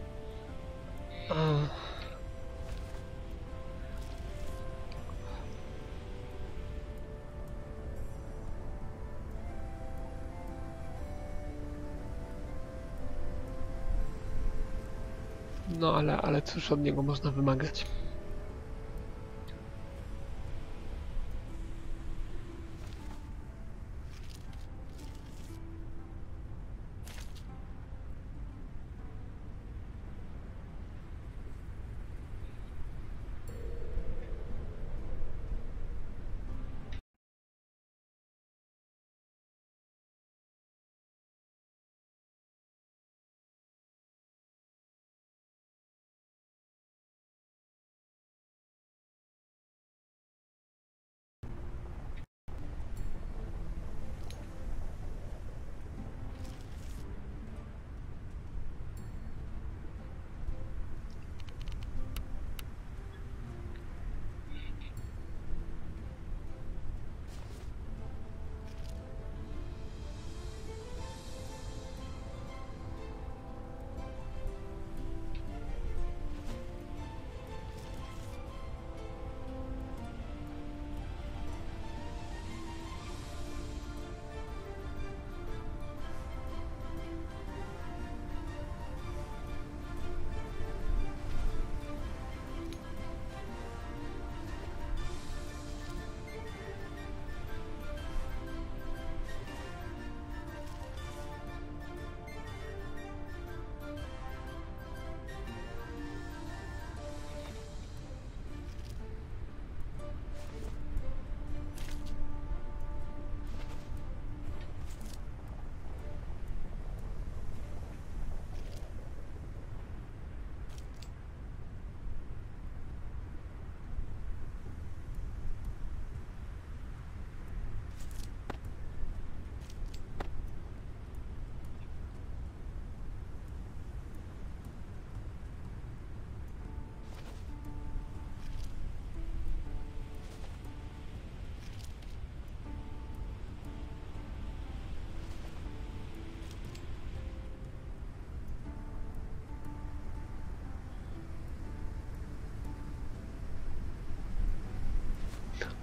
No ale cóż od niego można wymagać?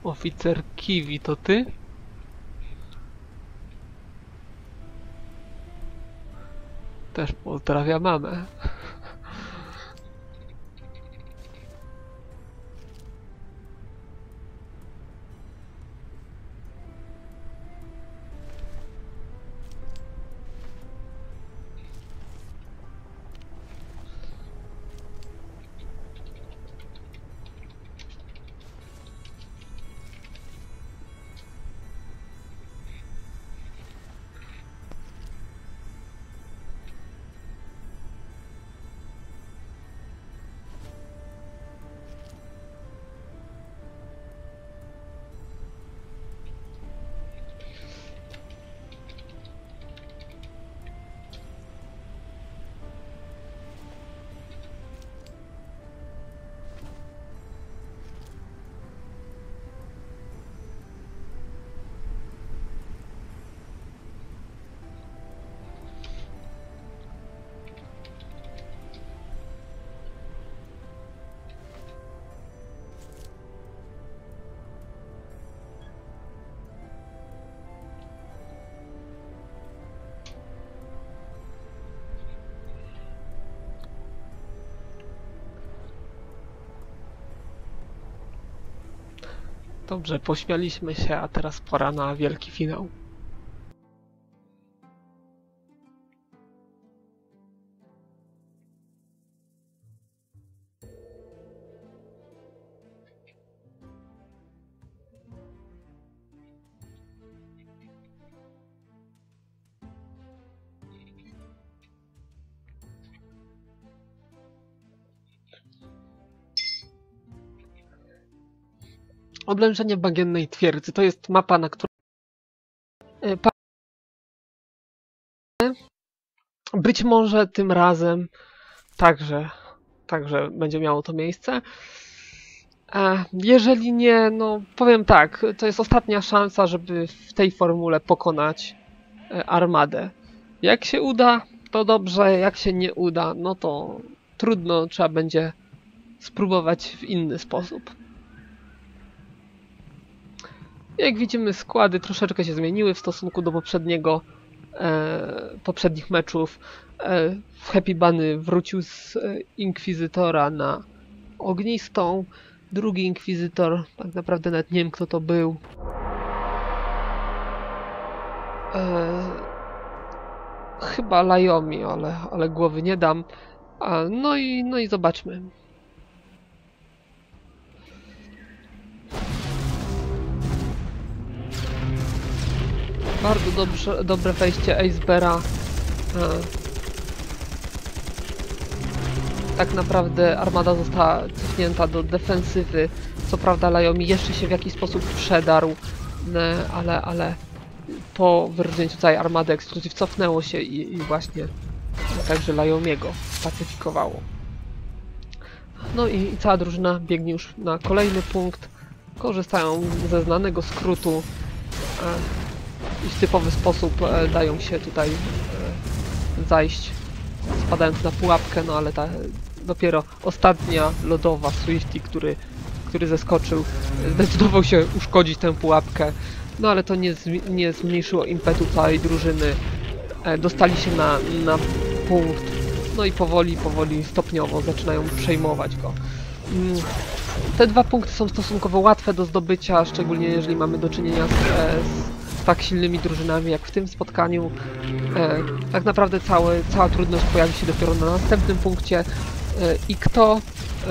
Oficer Kiwi, to ty? Też pozdrawia mamę. Dobrze, pośmialiśmy się, a teraz pora na wielki finał. Oblężenie bagiennej twierdzy to jest mapa, na której być może tym razem także będzie miało to miejsce. Jeżeli nie, no powiem tak, to jest ostatnia szansa, żeby w tej formule pokonać armadę. Jak się uda, to dobrze, jak się nie uda, no to trudno, trzeba będzie spróbować w inny sposób. Jak widzimy, składy troszeczkę się zmieniły w stosunku do poprzednich meczów. Happy Bunny wrócił z Inkwizytora na ognistą. Drugi Inkwizytor, tak naprawdę nawet nie wiem, kto to był. Chyba Lajomi, ale głowy nie dam. No i zobaczmy. Bardzo dobre wejście Icebera. Tak naprawdę armada została cofnięta do defensywy. Co prawda Lajomi jeszcze się w jakiś sposób przedarł, ale po wyrżnięciu całej armady Ekskluzyw cofnęło się i właśnie także Lajomiego spacyfikowało. No i cała drużyna biegnie już na kolejny punkt. Korzystają ze znanego skrótu i w typowy sposób dają się tutaj zajść, spadając na pułapkę, no ale ta dopiero ostatnia lodowa Swifty, który zeskoczył, zdecydował się uszkodzić tę pułapkę, no ale to nie zmniejszyło impetu całej drużyny. Dostali się na punkt, no i powoli, stopniowo zaczynają przejmować go. Te 2 punkty są stosunkowo łatwe do zdobycia, szczególnie jeżeli mamy do czynienia z tak silnymi drużynami jak w tym spotkaniu. Tak naprawdę cała trudność pojawi się dopiero na następnym punkcie i kto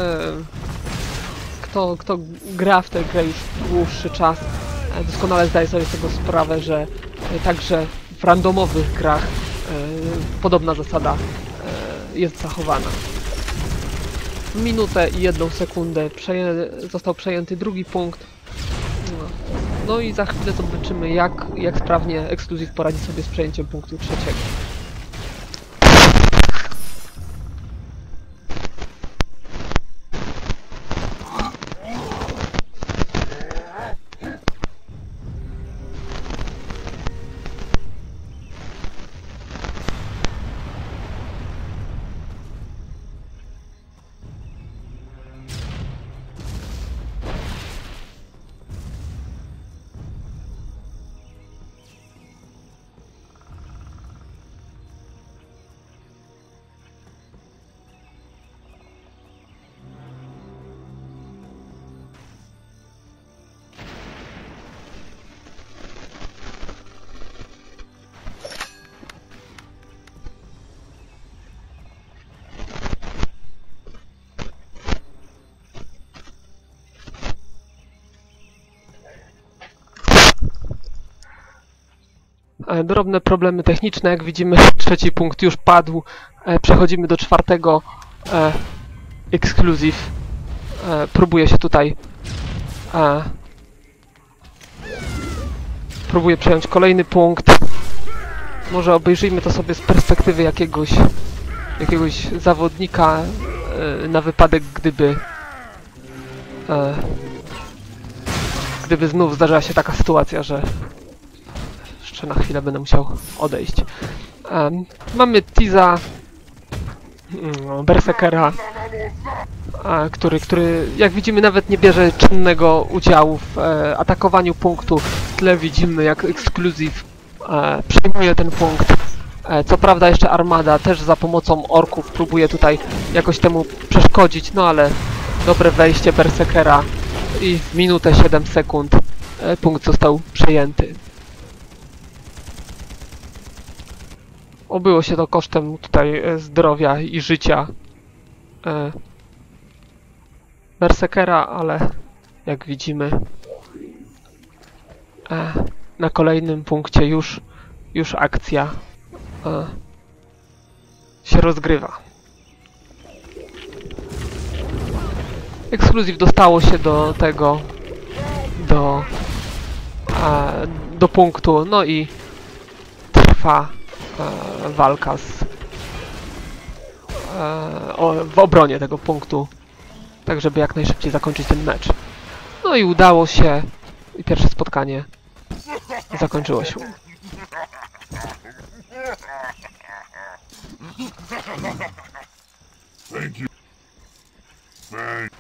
gra w tę grę już dłuższy czas, doskonale zdaje sobie z tego sprawę, że także w randomowych grach podobna zasada jest zachowana. W minutę i 1 sekundę został przejęty drugi punkt. No i za chwilę zobaczymy, jak sprawnie Ekskluzyw poradzi sobie z przejęciem punktu trzeciego. Drobne problemy techniczne, jak widzimy, trzeci punkt już padł. Przechodzimy do czwartego. Exclusive. Próbuje się tutaj... Próbuję przejąć kolejny punkt. Może obejrzyjmy to sobie z perspektywy jakiegoś zawodnika na wypadek, gdyby znów zdarzyła się taka sytuacja, że jeszcze na chwilę będę musiał odejść. Mamy Tiza, Berserkera, który jak widzimy nawet nie bierze czynnego udziału w atakowaniu punktu. W tle widzimy jak Exclusive przejmuje ten punkt. Co prawda jeszcze Armada też za pomocą orków próbuje tutaj jakoś temu przeszkodzić, no ale dobre wejście Berserkera i w minutę 7 sekund punkt został przejęty. Obyło się to kosztem tutaj zdrowia i życia Berserkera, ale jak widzimy na kolejnym punkcie już akcja się rozgrywa. Exclusive dostało się do tego, do punktu, no i trwa walka w obronie tego punktu, tak żeby jak najszybciej zakończyć ten mecz. No i udało się i pierwsze spotkanie zakończyło się. Thank you. Thank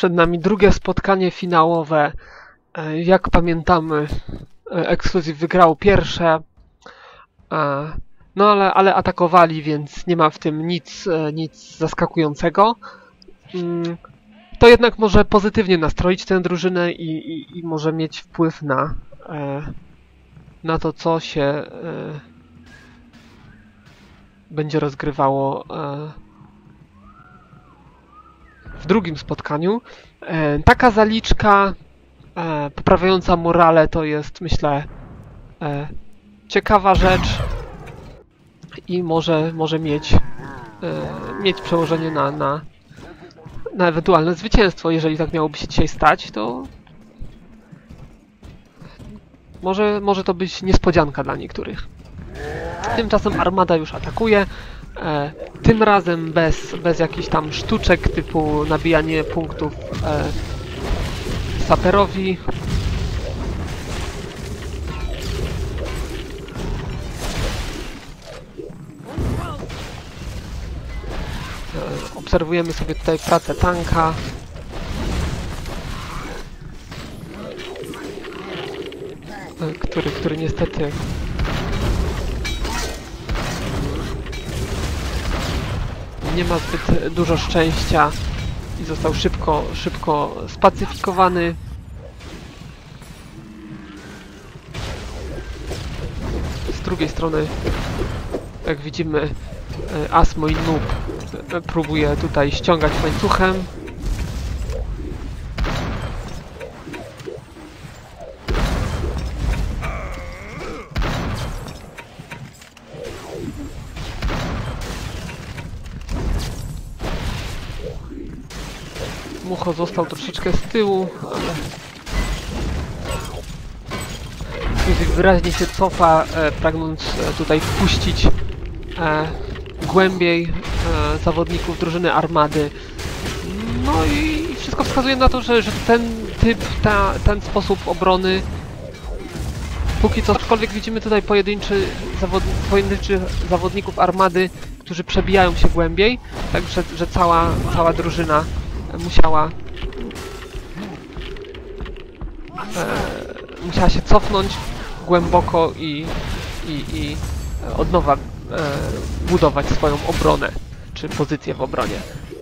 Przed nami drugie spotkanie finałowe. Jak pamiętamy, Exclusive wygrał pierwsze. No ale atakowali, więc nie ma w tym nic zaskakującego. To jednak może pozytywnie nastroić tę drużynę i może mieć wpływ na to, co się będzie rozgrywało w drugim spotkaniu. Taka zaliczka poprawiająca morale to jest, myślę, ciekawa rzecz i może mieć przełożenie na ewentualne zwycięstwo. Jeżeli tak miałoby się dzisiaj stać, to może to być niespodzianka dla niektórych. Tymczasem armada już atakuje. Tym razem bez jakichś tam sztuczek typu nabijanie punktów saperowi. Obserwujemy sobie tutaj pracę tanka. Który niestety nie ma zbyt dużo szczęścia i został szybko spacyfikowany. Z drugiej strony, jak widzimy, Asmo i Noob próbuje tutaj ściągać łańcuchem. Mucho został troszeczkę z tyłu, ale wyraźnie się cofa, pragnąc tutaj wpuścić głębiej zawodników drużyny armady. No i wszystko wskazuje na to, że ten typ, ten sposób obrony póki co, aczkolwiek widzimy tutaj pojedynczych zawodników armady, którzy przebijają się głębiej, także że cała drużyna musiała się cofnąć głęboko i od nowa budować swoją obronę, czy pozycję w obronie.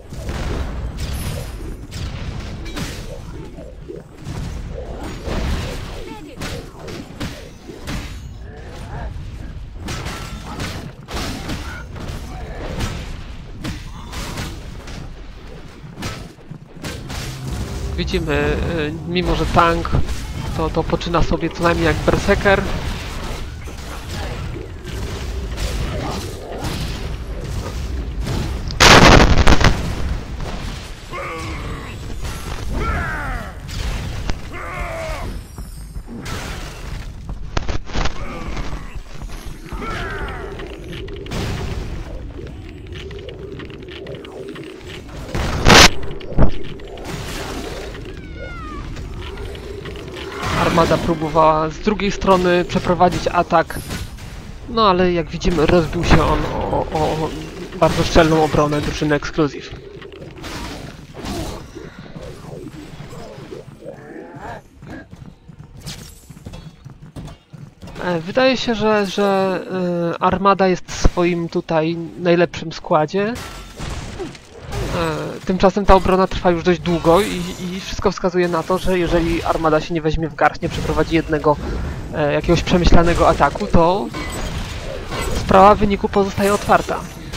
Widzimy, mimo że tank to poczyna sobie co najmniej jak berserker. Armada próbowała z drugiej strony przeprowadzić atak, no ale jak widzimy rozbił się on o bardzo szczelną obronę drużyny Exclusive. Wydaje się, że Armada jest w swoim tutaj najlepszym składzie. Tymczasem ta obrona trwa już dość długo i wszystko wskazuje na to, że jeżeli Armada się nie weźmie w garść, nie przeprowadzi jakiegoś przemyślanego ataku, to sprawa wyniku pozostaje otwarta.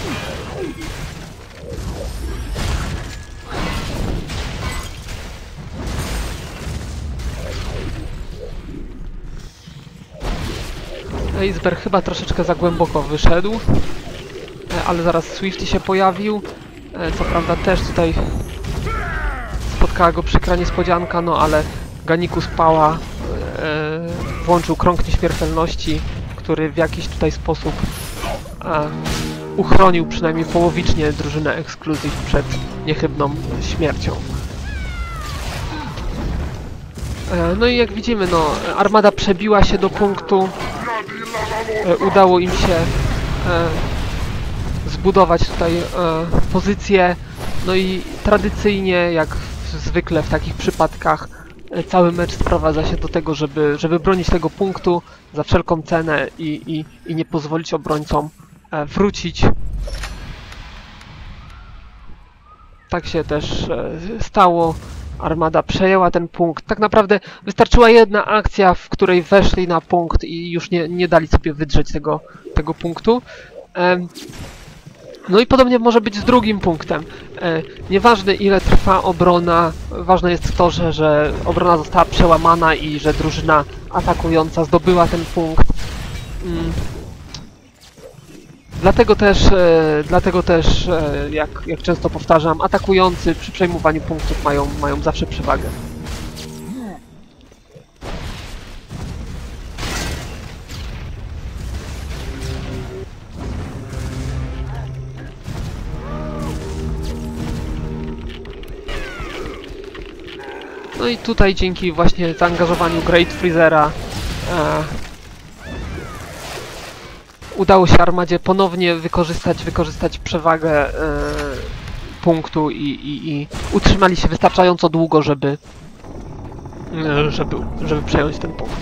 Iceberg chyba troszeczkę za głęboko wyszedł, ale zaraz Swifty się pojawił. Co prawda też tutaj spotkała go przykra niespodzianka, no ale Gannicus Pała włączył krąg nieśmiertelności, który w jakiś tutaj sposób uchronił przynajmniej połowicznie drużynę Exclusive przed niechybną śmiercią. No i jak widzimy, no, Armada przebiła się do punktu, udało im się zbudować tutaj pozycję, no i tradycyjnie, jak w zwykle w takich przypadkach cały mecz sprowadza się do tego, żeby bronić tego punktu za wszelką cenę i nie pozwolić obrońcom wrócić. Tak się też stało. Armada przejęła ten punkt. Tak naprawdę wystarczyła jedna akcja, w której weszli na punkt i już nie dali sobie wydrzeć tego punktu. No i podobnie może być z drugim punktem. Nieważne ile trwa obrona, ważne jest to, że obrona została przełamana i że drużyna atakująca zdobyła ten punkt. Dlatego też jak często powtarzam, atakujący przy przejmowaniu punktów mają zawsze przewagę. No i tutaj dzięki właśnie zaangażowaniu Great Freezera udało się Armadzie ponownie wykorzystać przewagę punktu i utrzymali się wystarczająco długo, żeby przejąć ten punkt.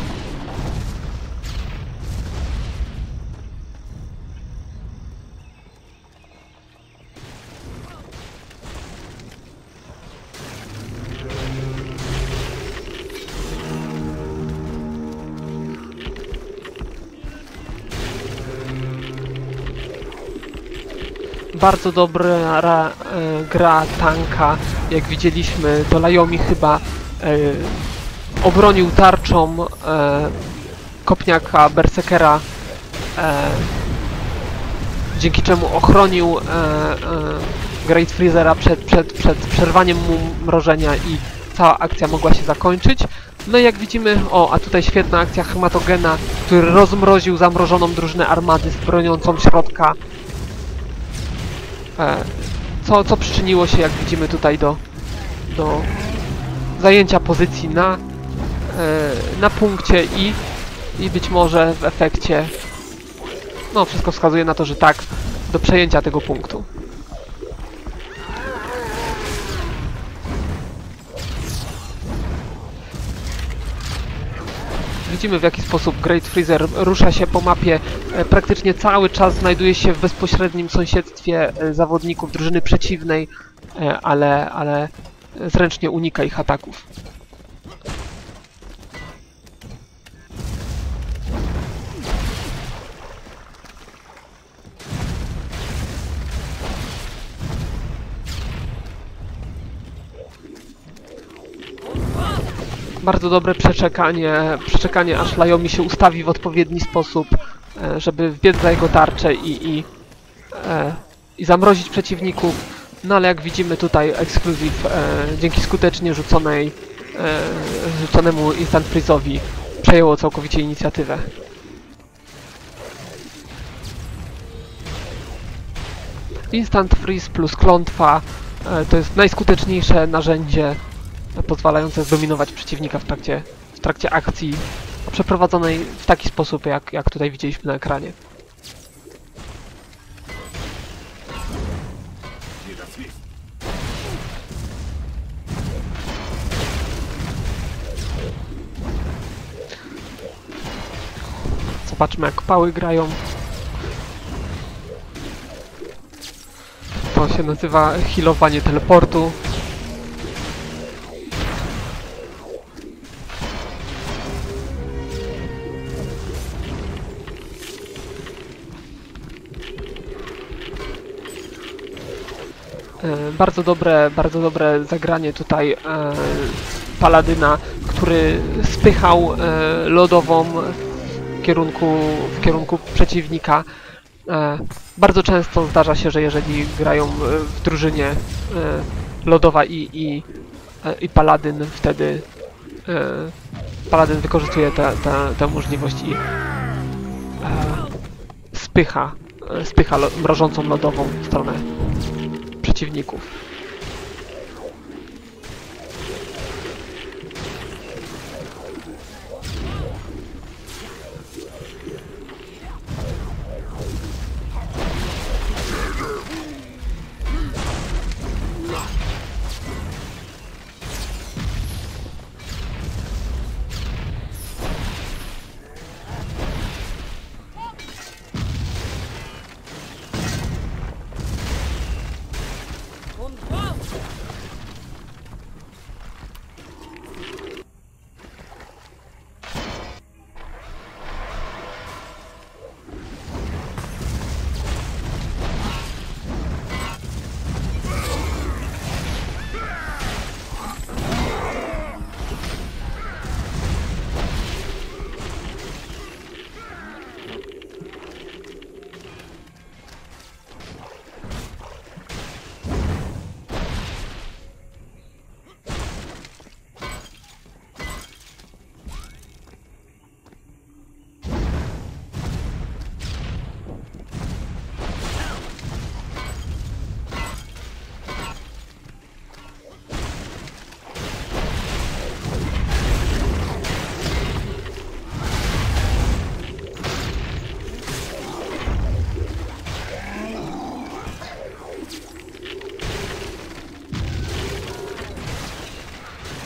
Bardzo dobra gra tanka, jak widzieliśmy, to Layomi chyba obronił tarczą kopniaka Berserkera, dzięki czemu ochronił Great Freezera przed przerwaniem mu mrożenia i cała akcja mogła się zakończyć. No i jak widzimy, a tutaj świetna akcja Hematogena, który rozmroził zamrożoną drużynę Armady z broniącą środka. Co przyczyniło się, jak widzimy tutaj, do zajęcia pozycji na punkcie i być może w efekcie, no wszystko wskazuje na to, że tak, do przejęcia tego punktu. Widzimy, w jaki sposób Great Freezer rusza się po mapie. Praktycznie cały czas znajduje się w bezpośrednim sąsiedztwie zawodników drużyny przeciwnej, ale zręcznie unika ich ataków. Bardzo dobre przeczekanie, aż Layomi się ustawi w odpowiedni sposób, żeby wbiec za jego tarczę i zamrozić przeciwników. No ale jak widzimy tutaj Exclusive dzięki skutecznie rzuconemu Instant Freeze'owi przejęło całkowicie inicjatywę. Instant Freeze plus klątwa to jest najskuteczniejsze narzędzie pozwalające zdominować przeciwnika w trakcie akcji przeprowadzonej w taki sposób, jak tutaj widzieliśmy na ekranie. Zobaczmy, jak pały grają. To się nazywa healowanie teleportu. Bardzo dobre zagranie tutaj Paladyna, który spychał lodową w kierunku przeciwnika. Bardzo często zdarza się, że jeżeli grają w drużynie lodowa i Paladyn, wtedy Paladyn wykorzystuje tę możliwość i spycha mrożącą lodową w stronę przeciwników.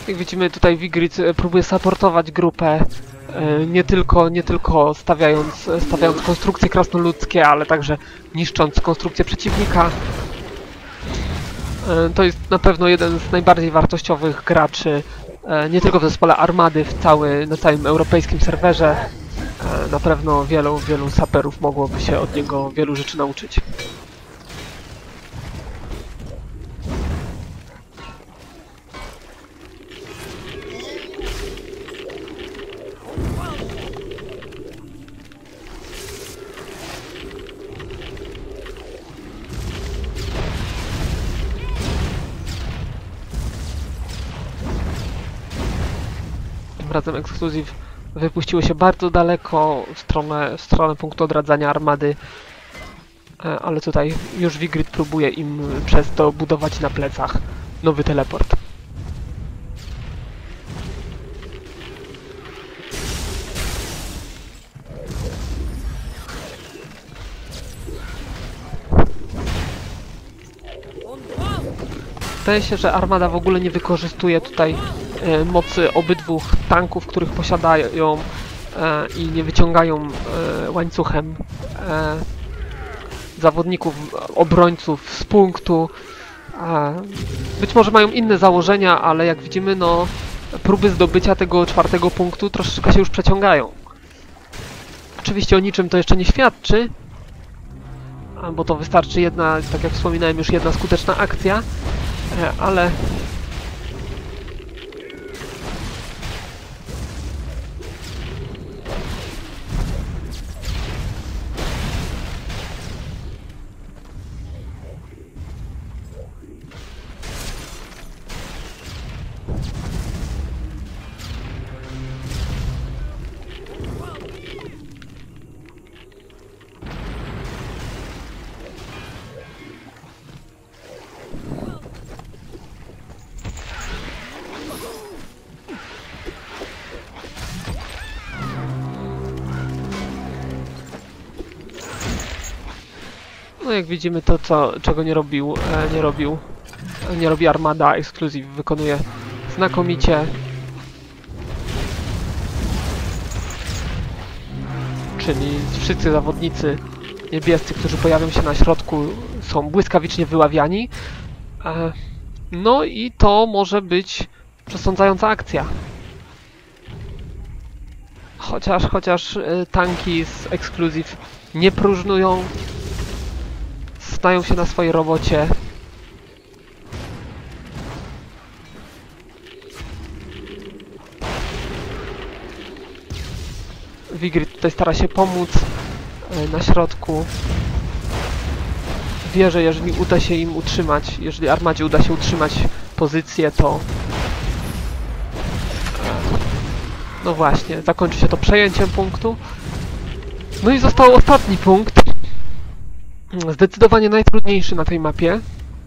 Jak widzimy, tutaj Vigrid próbuje supportować grupę, nie tylko stawiając konstrukcje krasnoludzkie, ale także niszcząc konstrukcje przeciwnika. To jest na pewno jeden z najbardziej wartościowych graczy, nie tylko w zespole Armady, na całym europejskim serwerze. Na pewno wielu saperów mogłoby się od niego wielu rzeczy nauczyć. Tym razem Exclusive wypuściło się bardzo daleko w stronę punktu odradzania armady, ale tutaj już Vigrid próbuje im przez to budować na plecach nowy teleport. Wydaje się, że armada w ogóle nie wykorzystuje tutaj mocy obydwu tanków, których posiadają i nie wyciągają łańcuchem zawodników, obrońców z punktu. Być może mają inne założenia, ale jak widzimy, no próby zdobycia tego 4. punktu troszeczkę się już przeciągają. Oczywiście o niczym to jeszcze nie świadczy, bo to wystarczy jedna, tak jak wspominałem, już jedna skuteczna akcja, ale no jak widzimy, to czego nie robi Armada, Exclusive wykonuje znakomicie. Czyli wszyscy zawodnicy niebiescy, którzy pojawią się na środku, są błyskawicznie wyławiani. No i to może być przesądzająca akcja. Chociaż tanki z Exclusive nie próżnują, znają się na swojej robocie. Vigrid tutaj stara się pomóc na środku. Wie, że jeżeli uda się im utrzymać, jeżeli armadzie uda się utrzymać pozycję, to no właśnie, zakończy się to przejęciem punktu. No i został ostatni punkt. Zdecydowanie najtrudniejszy na tej mapie.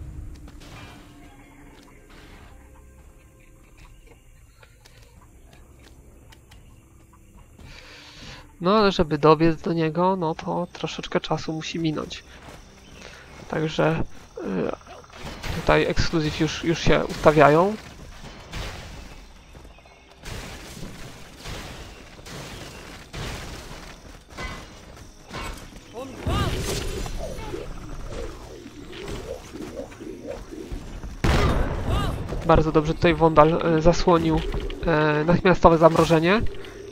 No ale żeby dobiec do niego, no to troszeczkę czasu musi minąć. Także tutaj Exclusive już się ustawiają. Bardzo dobrze tutaj Wondal zasłonił natychmiastowe zamrożenie.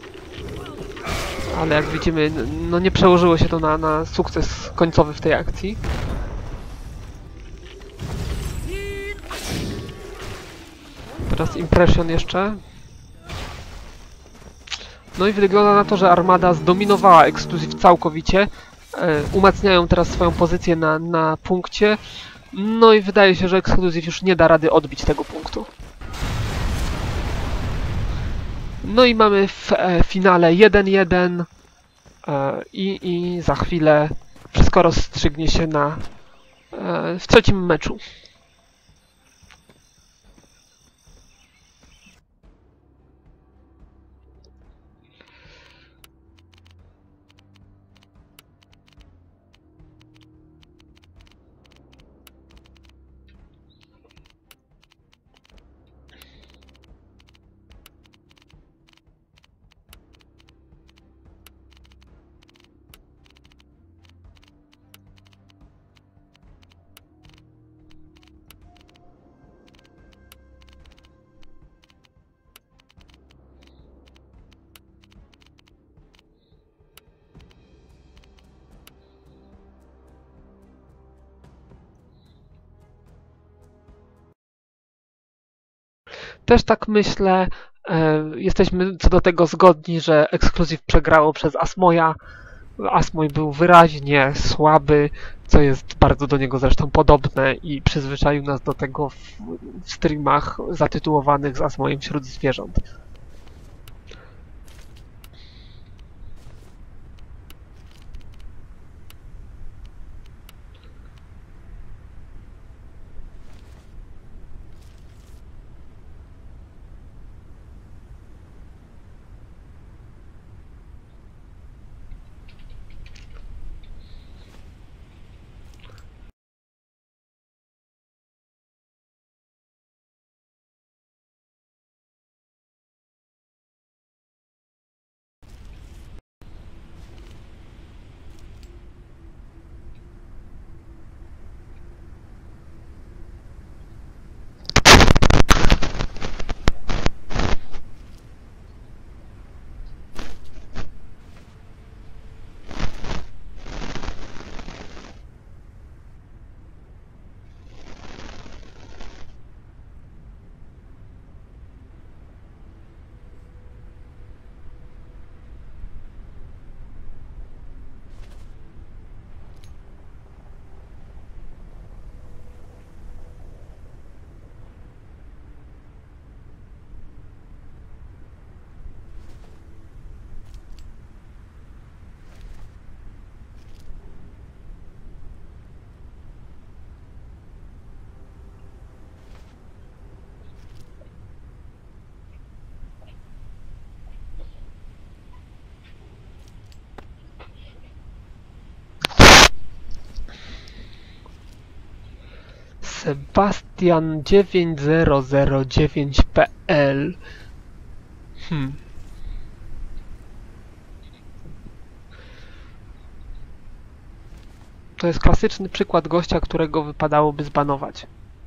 Ale jak widzimy, no nie przełożyło się to na sukces końcowy w tej akcji. Teraz Impression jeszcze. No i wygląda na to, że Armada zdominowała Exclusive całkowicie. Umacniają teraz swoją pozycję na punkcie. No i wydaje się, że Exclusive już nie da rady odbić tego punktu. No i mamy w finale 1-1 i za chwilę wszystko rozstrzygnie się w trzecim meczu. Też tak myślę. Jesteśmy co do tego zgodni, że Exclusive przegrało przez Asmoja. Asmoj był wyraźnie słaby, co jest bardzo do niego zresztą podobne i przyzwyczaił nas do tego w streamach zatytułowanych z Asmojem wśród zwierząt. Sebastian9009.pl To jest klasyczny przykład gościa, którego wypadałoby zbanować.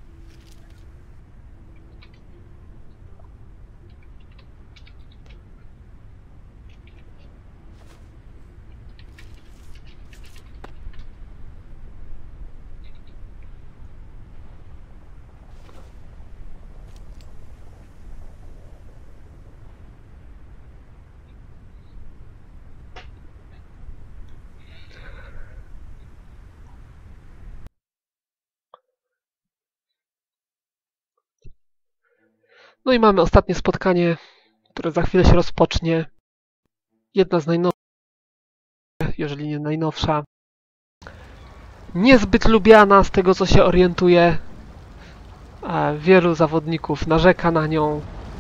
No i mamy ostatnie spotkanie, które za chwilę się rozpocznie. Jedna z najnowszych, jeżeli nie najnowsza. Niezbyt lubiana z tego, co się orientuje. Wielu zawodników narzeka na nią.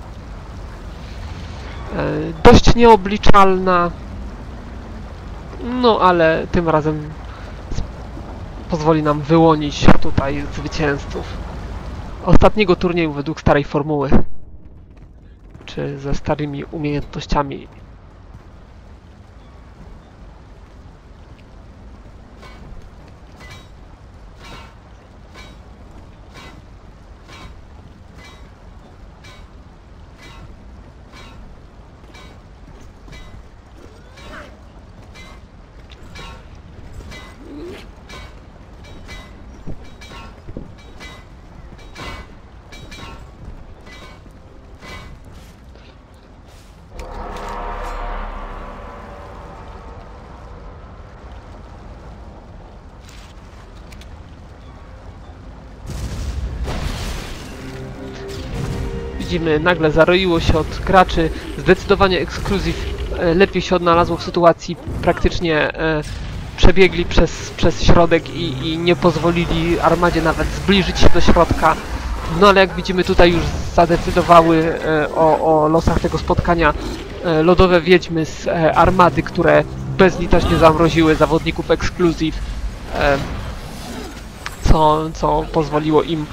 Dość nieobliczalna. No ale tym razem pozwoli nam wyłonić tutaj zwycięzców ostatniego turnieju według starej formuły. Czy ze starymi umiejętnościami. Widzimy, nagle zaroiło się od graczy. Zdecydowanie Exclusive lepiej się odnalazło w sytuacji. Praktycznie przebiegli przez środek i nie pozwolili Armadzie nawet zbliżyć się do środka. No ale jak widzimy, tutaj już zadecydowały o losach tego spotkania lodowe wiedźmy z Armady, które bezlitośnie zamroziły zawodników Exclusive, co pozwoliło im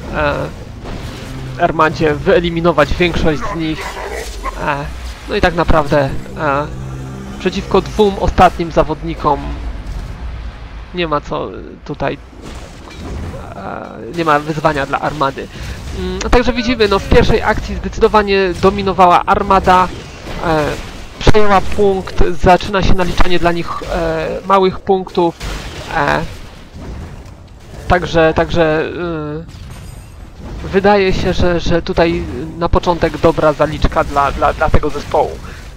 Armadzie wyeliminować większość z nich. No i tak naprawdę przeciwko dwóm ostatnim zawodnikom nie ma co tutaj, nie ma wyzwania dla Armady. Także widzimy, no w pierwszej akcji zdecydowanie dominowała Armada, przejęła punkt, zaczyna się naliczanie dla nich małych punktów. Także wydaje się, że tutaj na początek dobra zaliczka dla tego zespołu.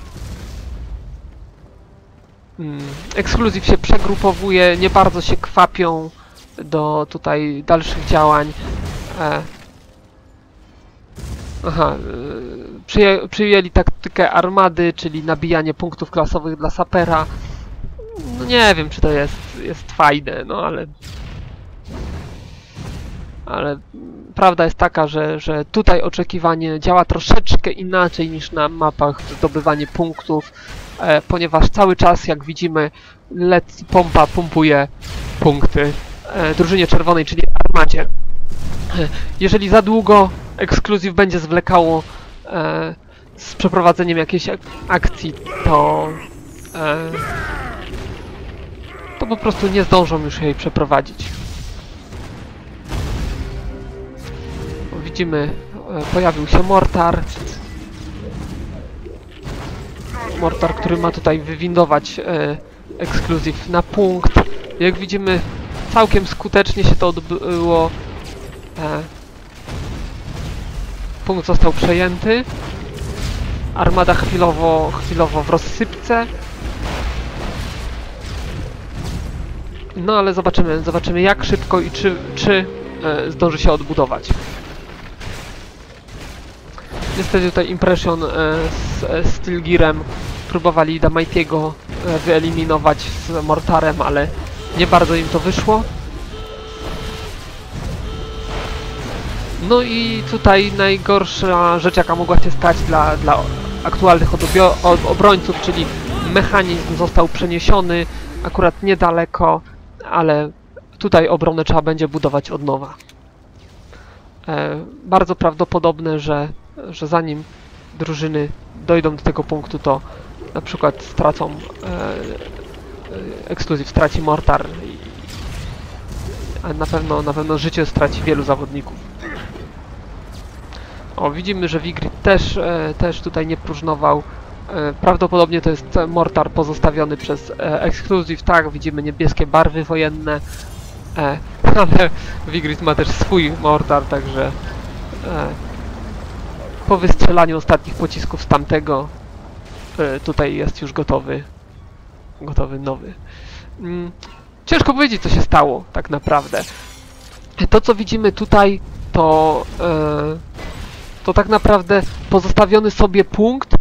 Ekskluzyw się przegrupowuje, nie bardzo się kwapią do tutaj dalszych działań. Przyjęli taktykę armady, czyli nabijanie punktów klasowych dla sapera. No nie wiem, czy to jest fajne, no ale prawda jest taka, że tutaj oczekiwanie działa troszeczkę inaczej niż na mapach zdobywanie punktów, ponieważ cały czas, jak widzimy, pompa pompuje punkty drużynie czerwonej, czyli armadzie. Jeżeli za długo ekskluzyw będzie zwlekało z przeprowadzeniem jakiejś akcji, to po prostu nie zdążą już jej przeprowadzić. Widzimy, pojawił się Mortar. Mortar, który ma tutaj wywindować ekskluzyw na punkt. Jak widzimy, całkiem skutecznie się to odbyło. Punkt został przejęty. Armada chwilowo w rozsypce. No ale zobaczymy jak szybko i czy zdąży się odbudować. Niestety tutaj Impression z Stilgearem próbowali Damighty'ego wyeliminować z Mortarem, ale nie bardzo im to wyszło. No i tutaj najgorsza rzecz, jaka mogła się stać dla aktualnych obrońców, czyli mechanizm został przeniesiony akurat niedaleko, ale tutaj obronę trzeba będzie budować od nowa. Bardzo prawdopodobne, że zanim drużyny dojdą do tego punktu, to na przykład stracą ekskluzyw, straci Mortar, a na pewno życie straci wielu zawodników. O, widzimy, że Vigrid też tutaj nie próżnował. Prawdopodobnie to jest Mortar pozostawiony przez ekskluzyw. Tak, widzimy niebieskie barwy wojenne, ale Vigrid ma też swój Mortar, także po wystrzelaniu ostatnich pocisków z tamtego tutaj jest już gotowy nowy. Ciężko powiedzieć, co się stało tak naprawdę. To, co widzimy tutaj, to tak naprawdę pozostawiony sobie punkt,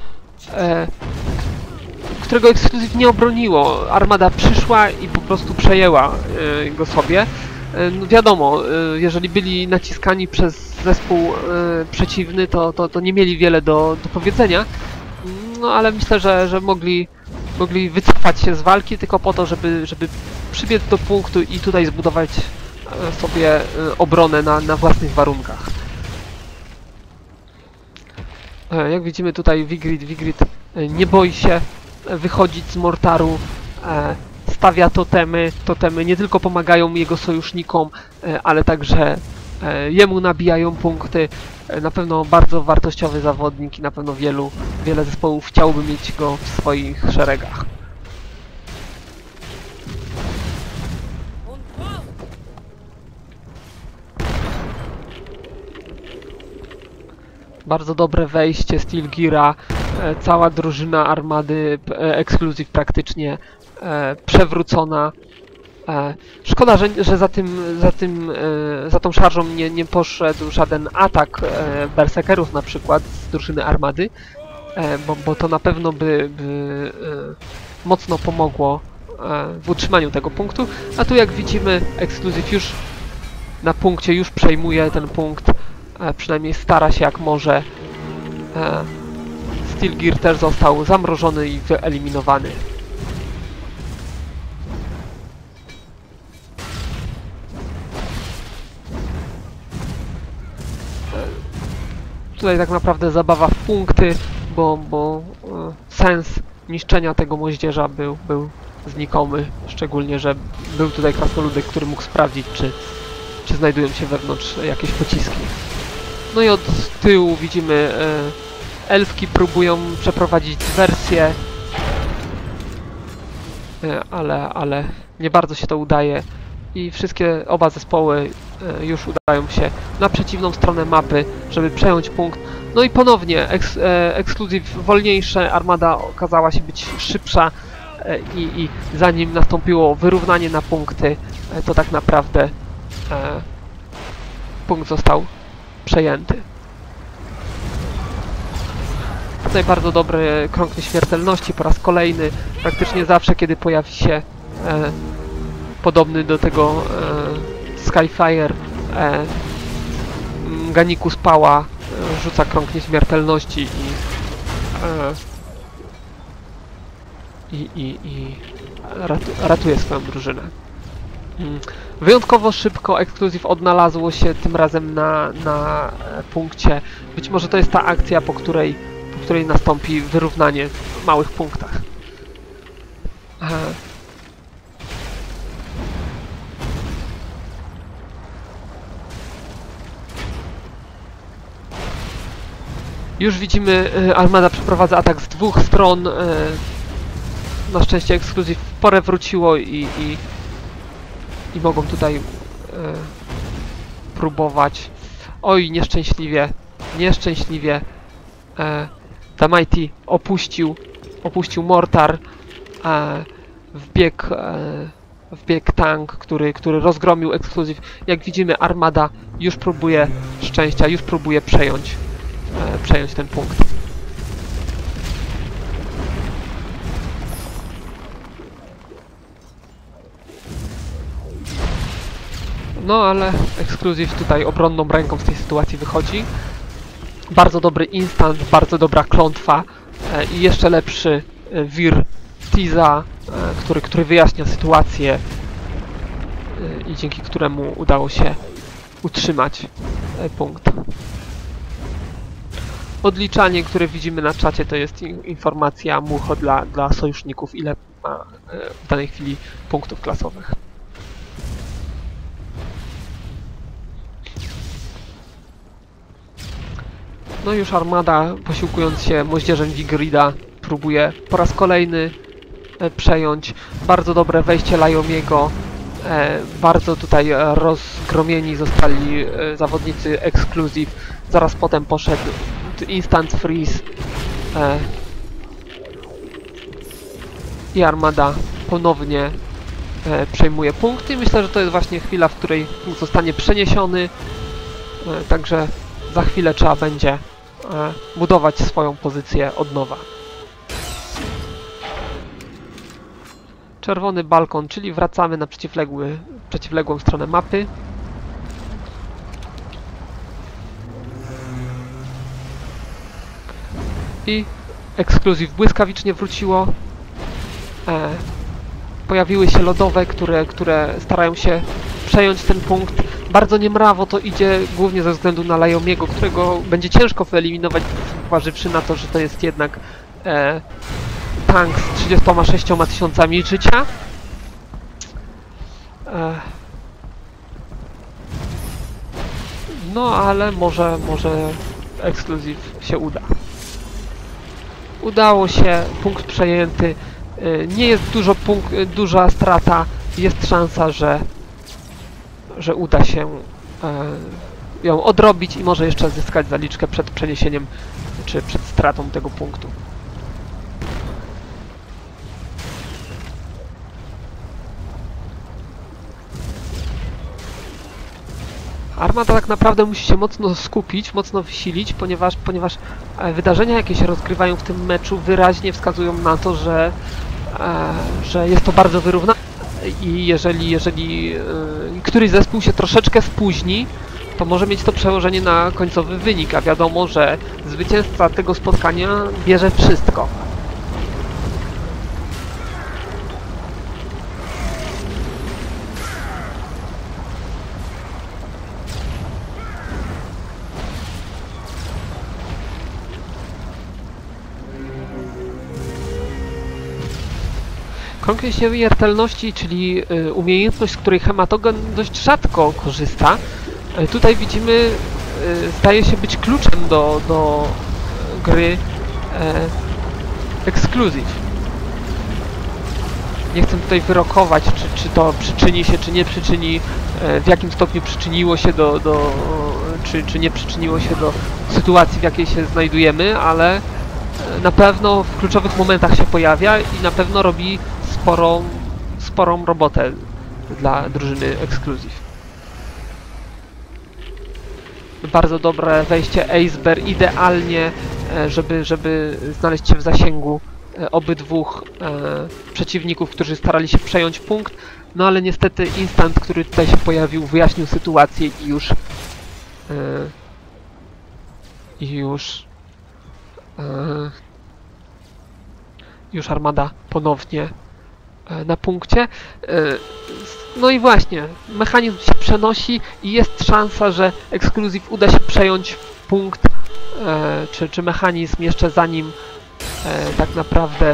którego ekskluzyw nie obroniło. Armada przyszła i po prostu przejęła go sobie. No wiadomo, jeżeli byli naciskani przez zespół przeciwny, to nie mieli wiele do powiedzenia. No ale myślę, że mogli wycofać się z walki tylko po to, żeby przybiec do punktu i tutaj zbudować sobie obronę na własnych warunkach. Jak widzimy tutaj Vigrid nie boi się wychodzić z Mortaru, stawia totemy. Totemy nie tylko pomagają jego sojusznikom, ale także jemu nabijają punkty. Na pewno bardzo wartościowy zawodnik i na pewno wiele zespołów chciałoby mieć go w swoich szeregach. Bardzo dobre wejście Stilgeara, cała drużyna armady ekskluzyw praktycznie przewrócona. Szkoda, że za tą szarżą nie poszedł żaden atak berserkerów na przykład z drużyny armady, bo to na pewno by mocno pomogło w utrzymaniu tego punktu. A tu jak widzimy, ekskluzyw już na punkcie, już przejmuje ten punkt. Przynajmniej stara się jak może. Stilgear też został zamrożony i wyeliminowany. Tutaj tak naprawdę zabawa w punkty, bo sens niszczenia tego moździerza był znikomy. Szczególnie, że był tutaj krasnoludek, który mógł sprawdzić, czy znajdują się wewnątrz jakieś pociski. No i od tyłu widzimy, elfki próbują przeprowadzić dywersję, ale nie bardzo się to udaje. i oba zespoły już udają się na przeciwną stronę mapy, żeby przejąć punkt. No i ponownie Exclusive wolniejsze, Armada okazała się być szybsza i zanim nastąpiło wyrównanie na punkty, to tak naprawdę punkt został przejęty. Tutaj bardzo dobry krąg nieśmiertelności po raz kolejny. Praktycznie zawsze, kiedy pojawi się podobny do tego Skyfire, Gannicus Pała rzuca krąg nieśmiertelności i ratuje swoją drużynę. Wyjątkowo szybko Exclusive odnalazło się tym razem na punkcie. Być może to jest ta akcja, po której nastąpi wyrównanie w małych punktach. Już widzimy, Armada przeprowadza atak z dwóch stron. Na szczęście Exclusive w porę wróciło i mogą tutaj próbować. Oj, nieszczęśliwie The Mighty opuścił mortar, wbiegł tank, który rozgromił Exclusive. Jak widzimy, Armada już próbuje szczęścia, już próbuje przejąć ten punkt. No ale Exclusive tutaj obronną ręką z tej sytuacji wychodzi. Bardzo dobry instant, bardzo dobra klątwa i jeszcze lepszy wir Tiza, który wyjaśnia sytuację i dzięki któremu udało się utrzymać punkt. Odliczanie, które widzimy na czacie, to jest informacja Mucho dla sojuszników, ile ma w danej chwili punktów klasowych. No już Armada, posiłkując się moździerzem Vigrida, próbuje po raz kolejny przejąć. Bardzo dobre wejście Lajomiego. Bardzo tutaj rozgromieni zostali zawodnicy Exclusive. Zaraz potem poszedł Instant Freeze. I Armada ponownie przejmuje punkty. Myślę, że to jest właśnie chwila, w której punkt zostanie przeniesiony. Także za chwilę trzeba będzie budować swoją pozycję od nowa. Czerwony balkon, czyli wracamy na przeciwległą stronę mapy. I Exclusive błyskawicznie wróciło. Pojawiły się lodowe, które starają się przejąć ten punkt. Bardzo niemrawo to idzie, głównie ze względu na Lajomiego, którego będzie ciężko wyeliminować, zważywszy na to, że to jest jednak tank z 36 tysiącami życia. No ale może Exclusive się uda. Udało się, punkt przejęty. Nie jest duża strata, jest szansa, że uda się ją odrobić i może jeszcze zyskać zaliczkę przed przeniesieniem czy przed stratą tego punktu. Armada tak naprawdę musi się mocno skupić, mocno wysilić, ponieważ wydarzenia, jakie się rozgrywają w tym meczu, wyraźnie wskazują na to, że jest to bardzo wyrównane i jeżeli któryś zespół się troszeczkę spóźni, to może mieć to przełożenie na końcowy wynik, a wiadomo, że zwycięzca tego spotkania bierze wszystko. Krąg nieśmiertelności, czyli umiejętność, z której Hematogen dość rzadko korzysta. Tutaj widzimy, zdaje się być kluczem do gry Exclusive. Nie chcę tutaj wyrokować, czy to przyczyni się, czy nie przyczyni, w jakim stopniu przyczyniło się czy nie przyczyniło się do sytuacji, w jakiej się znajdujemy, ale na pewno w kluczowych momentach się pojawia i na pewno robi sporą robotę dla drużyny Exclusive. Bardzo dobre wejście Acebear, idealnie, żeby znaleźć się w zasięgu obydwóch przeciwników, którzy starali się przejąć punkt, no ale niestety instant, który tutaj się pojawił, wyjaśnił sytuację i już Armada ponownie na punkcie. No i właśnie, mechanizm się przenosi i jest szansa, że Exclusive uda się przejąć punkt, czy mechanizm jeszcze zanim tak naprawdę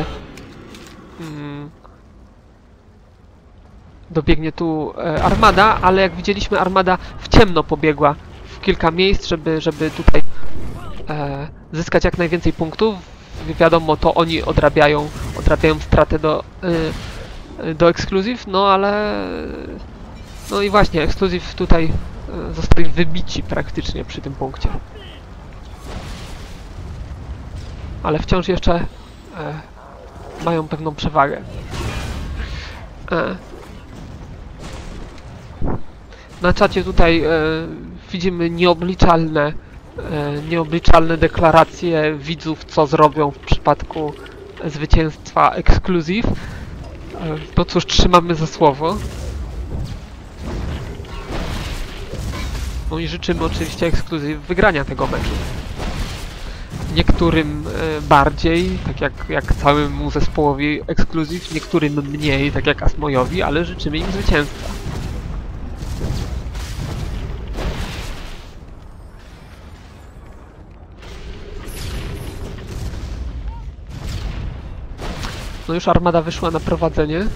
dobiegnie tu Armada, ale jak widzieliśmy, Armada w ciemno pobiegła w kilka miejsc, żeby tutaj zyskać jak najwięcej punktów. Wiadomo, to oni odrabiają stratę do Exclusive, no ale no i właśnie, Exclusive tutaj zostali wybici praktycznie przy tym punkcie. Ale wciąż jeszcze mają pewną przewagę. Na czacie tutaj widzimy nieobliczalne deklaracje widzów, co zrobią w przypadku zwycięstwa Exclusive. No cóż, trzymamy za słowo. No i życzymy oczywiście Exclusive wygrania tego meczu. Niektórym bardziej, tak jak całemu zespołowi Exclusive, niektórym mniej, tak jak Asmojowi, ale życzymy im zwycięstwa. No już Armada wyszła na prowadzenie.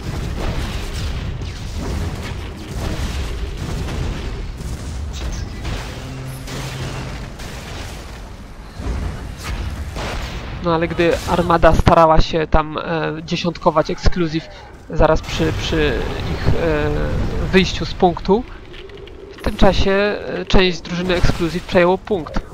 No ale gdy Armada starała się tam dziesiątkować Exclusive zaraz przy ich wyjściu z punktu, w tym czasie część drużyny Exclusive przejęło punkt.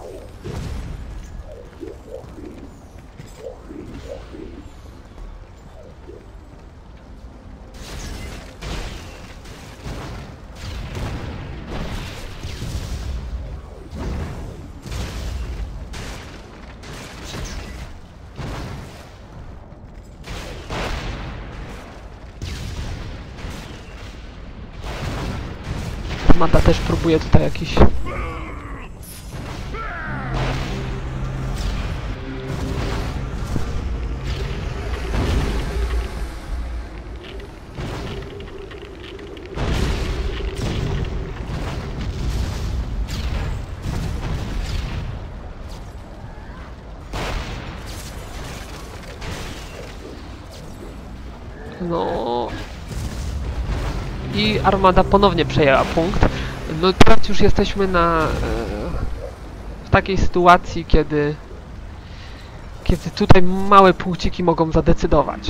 Armada też próbuje tutaj jakiś... No... I Armada ponownie przejęła punkt. No teraz już jesteśmy w takiej sytuacji, kiedy tutaj małe punkciki mogą zadecydować.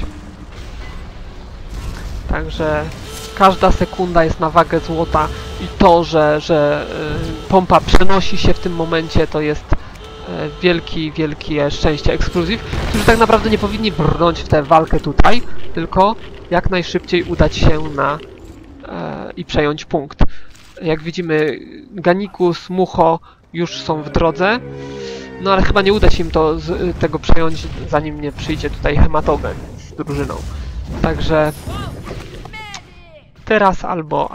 Także każda sekunda jest na wagę złota i to, że pompa przenosi się w tym momencie, to jest wielkie szczęście Exclusive, którzy tak naprawdę nie powinni brnąć w tę walkę tutaj, tylko jak najszybciej udać się i przejąć punkt. Jak widzimy, Gannicus, Mucho już są w drodze, no ale chyba nie uda się im tego przejąć, zanim nie przyjdzie tutaj Hematogen z drużyną. Także teraz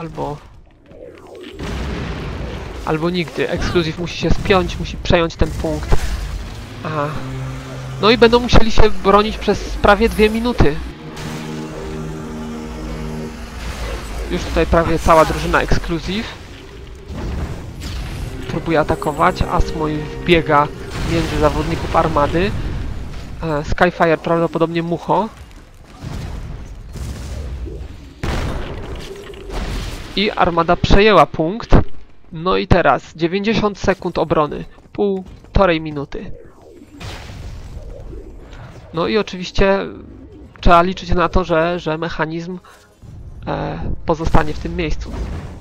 albo nigdy. Exclusive musi się spiąć, musi przejąć ten punkt. No i będą musieli się bronić przez prawie 2 minuty. Już tutaj prawie cała drużyna Exclusive próbuje atakować. Asmoj wbiega między zawodników Armady. Skyfire prawdopodobnie Mucho. I Armada przejęła punkt. No i teraz 90 sekund obrony. 1,5 minuty. No i oczywiście trzeba liczyć na to, że mechanizm pozostanie w tym miejscu.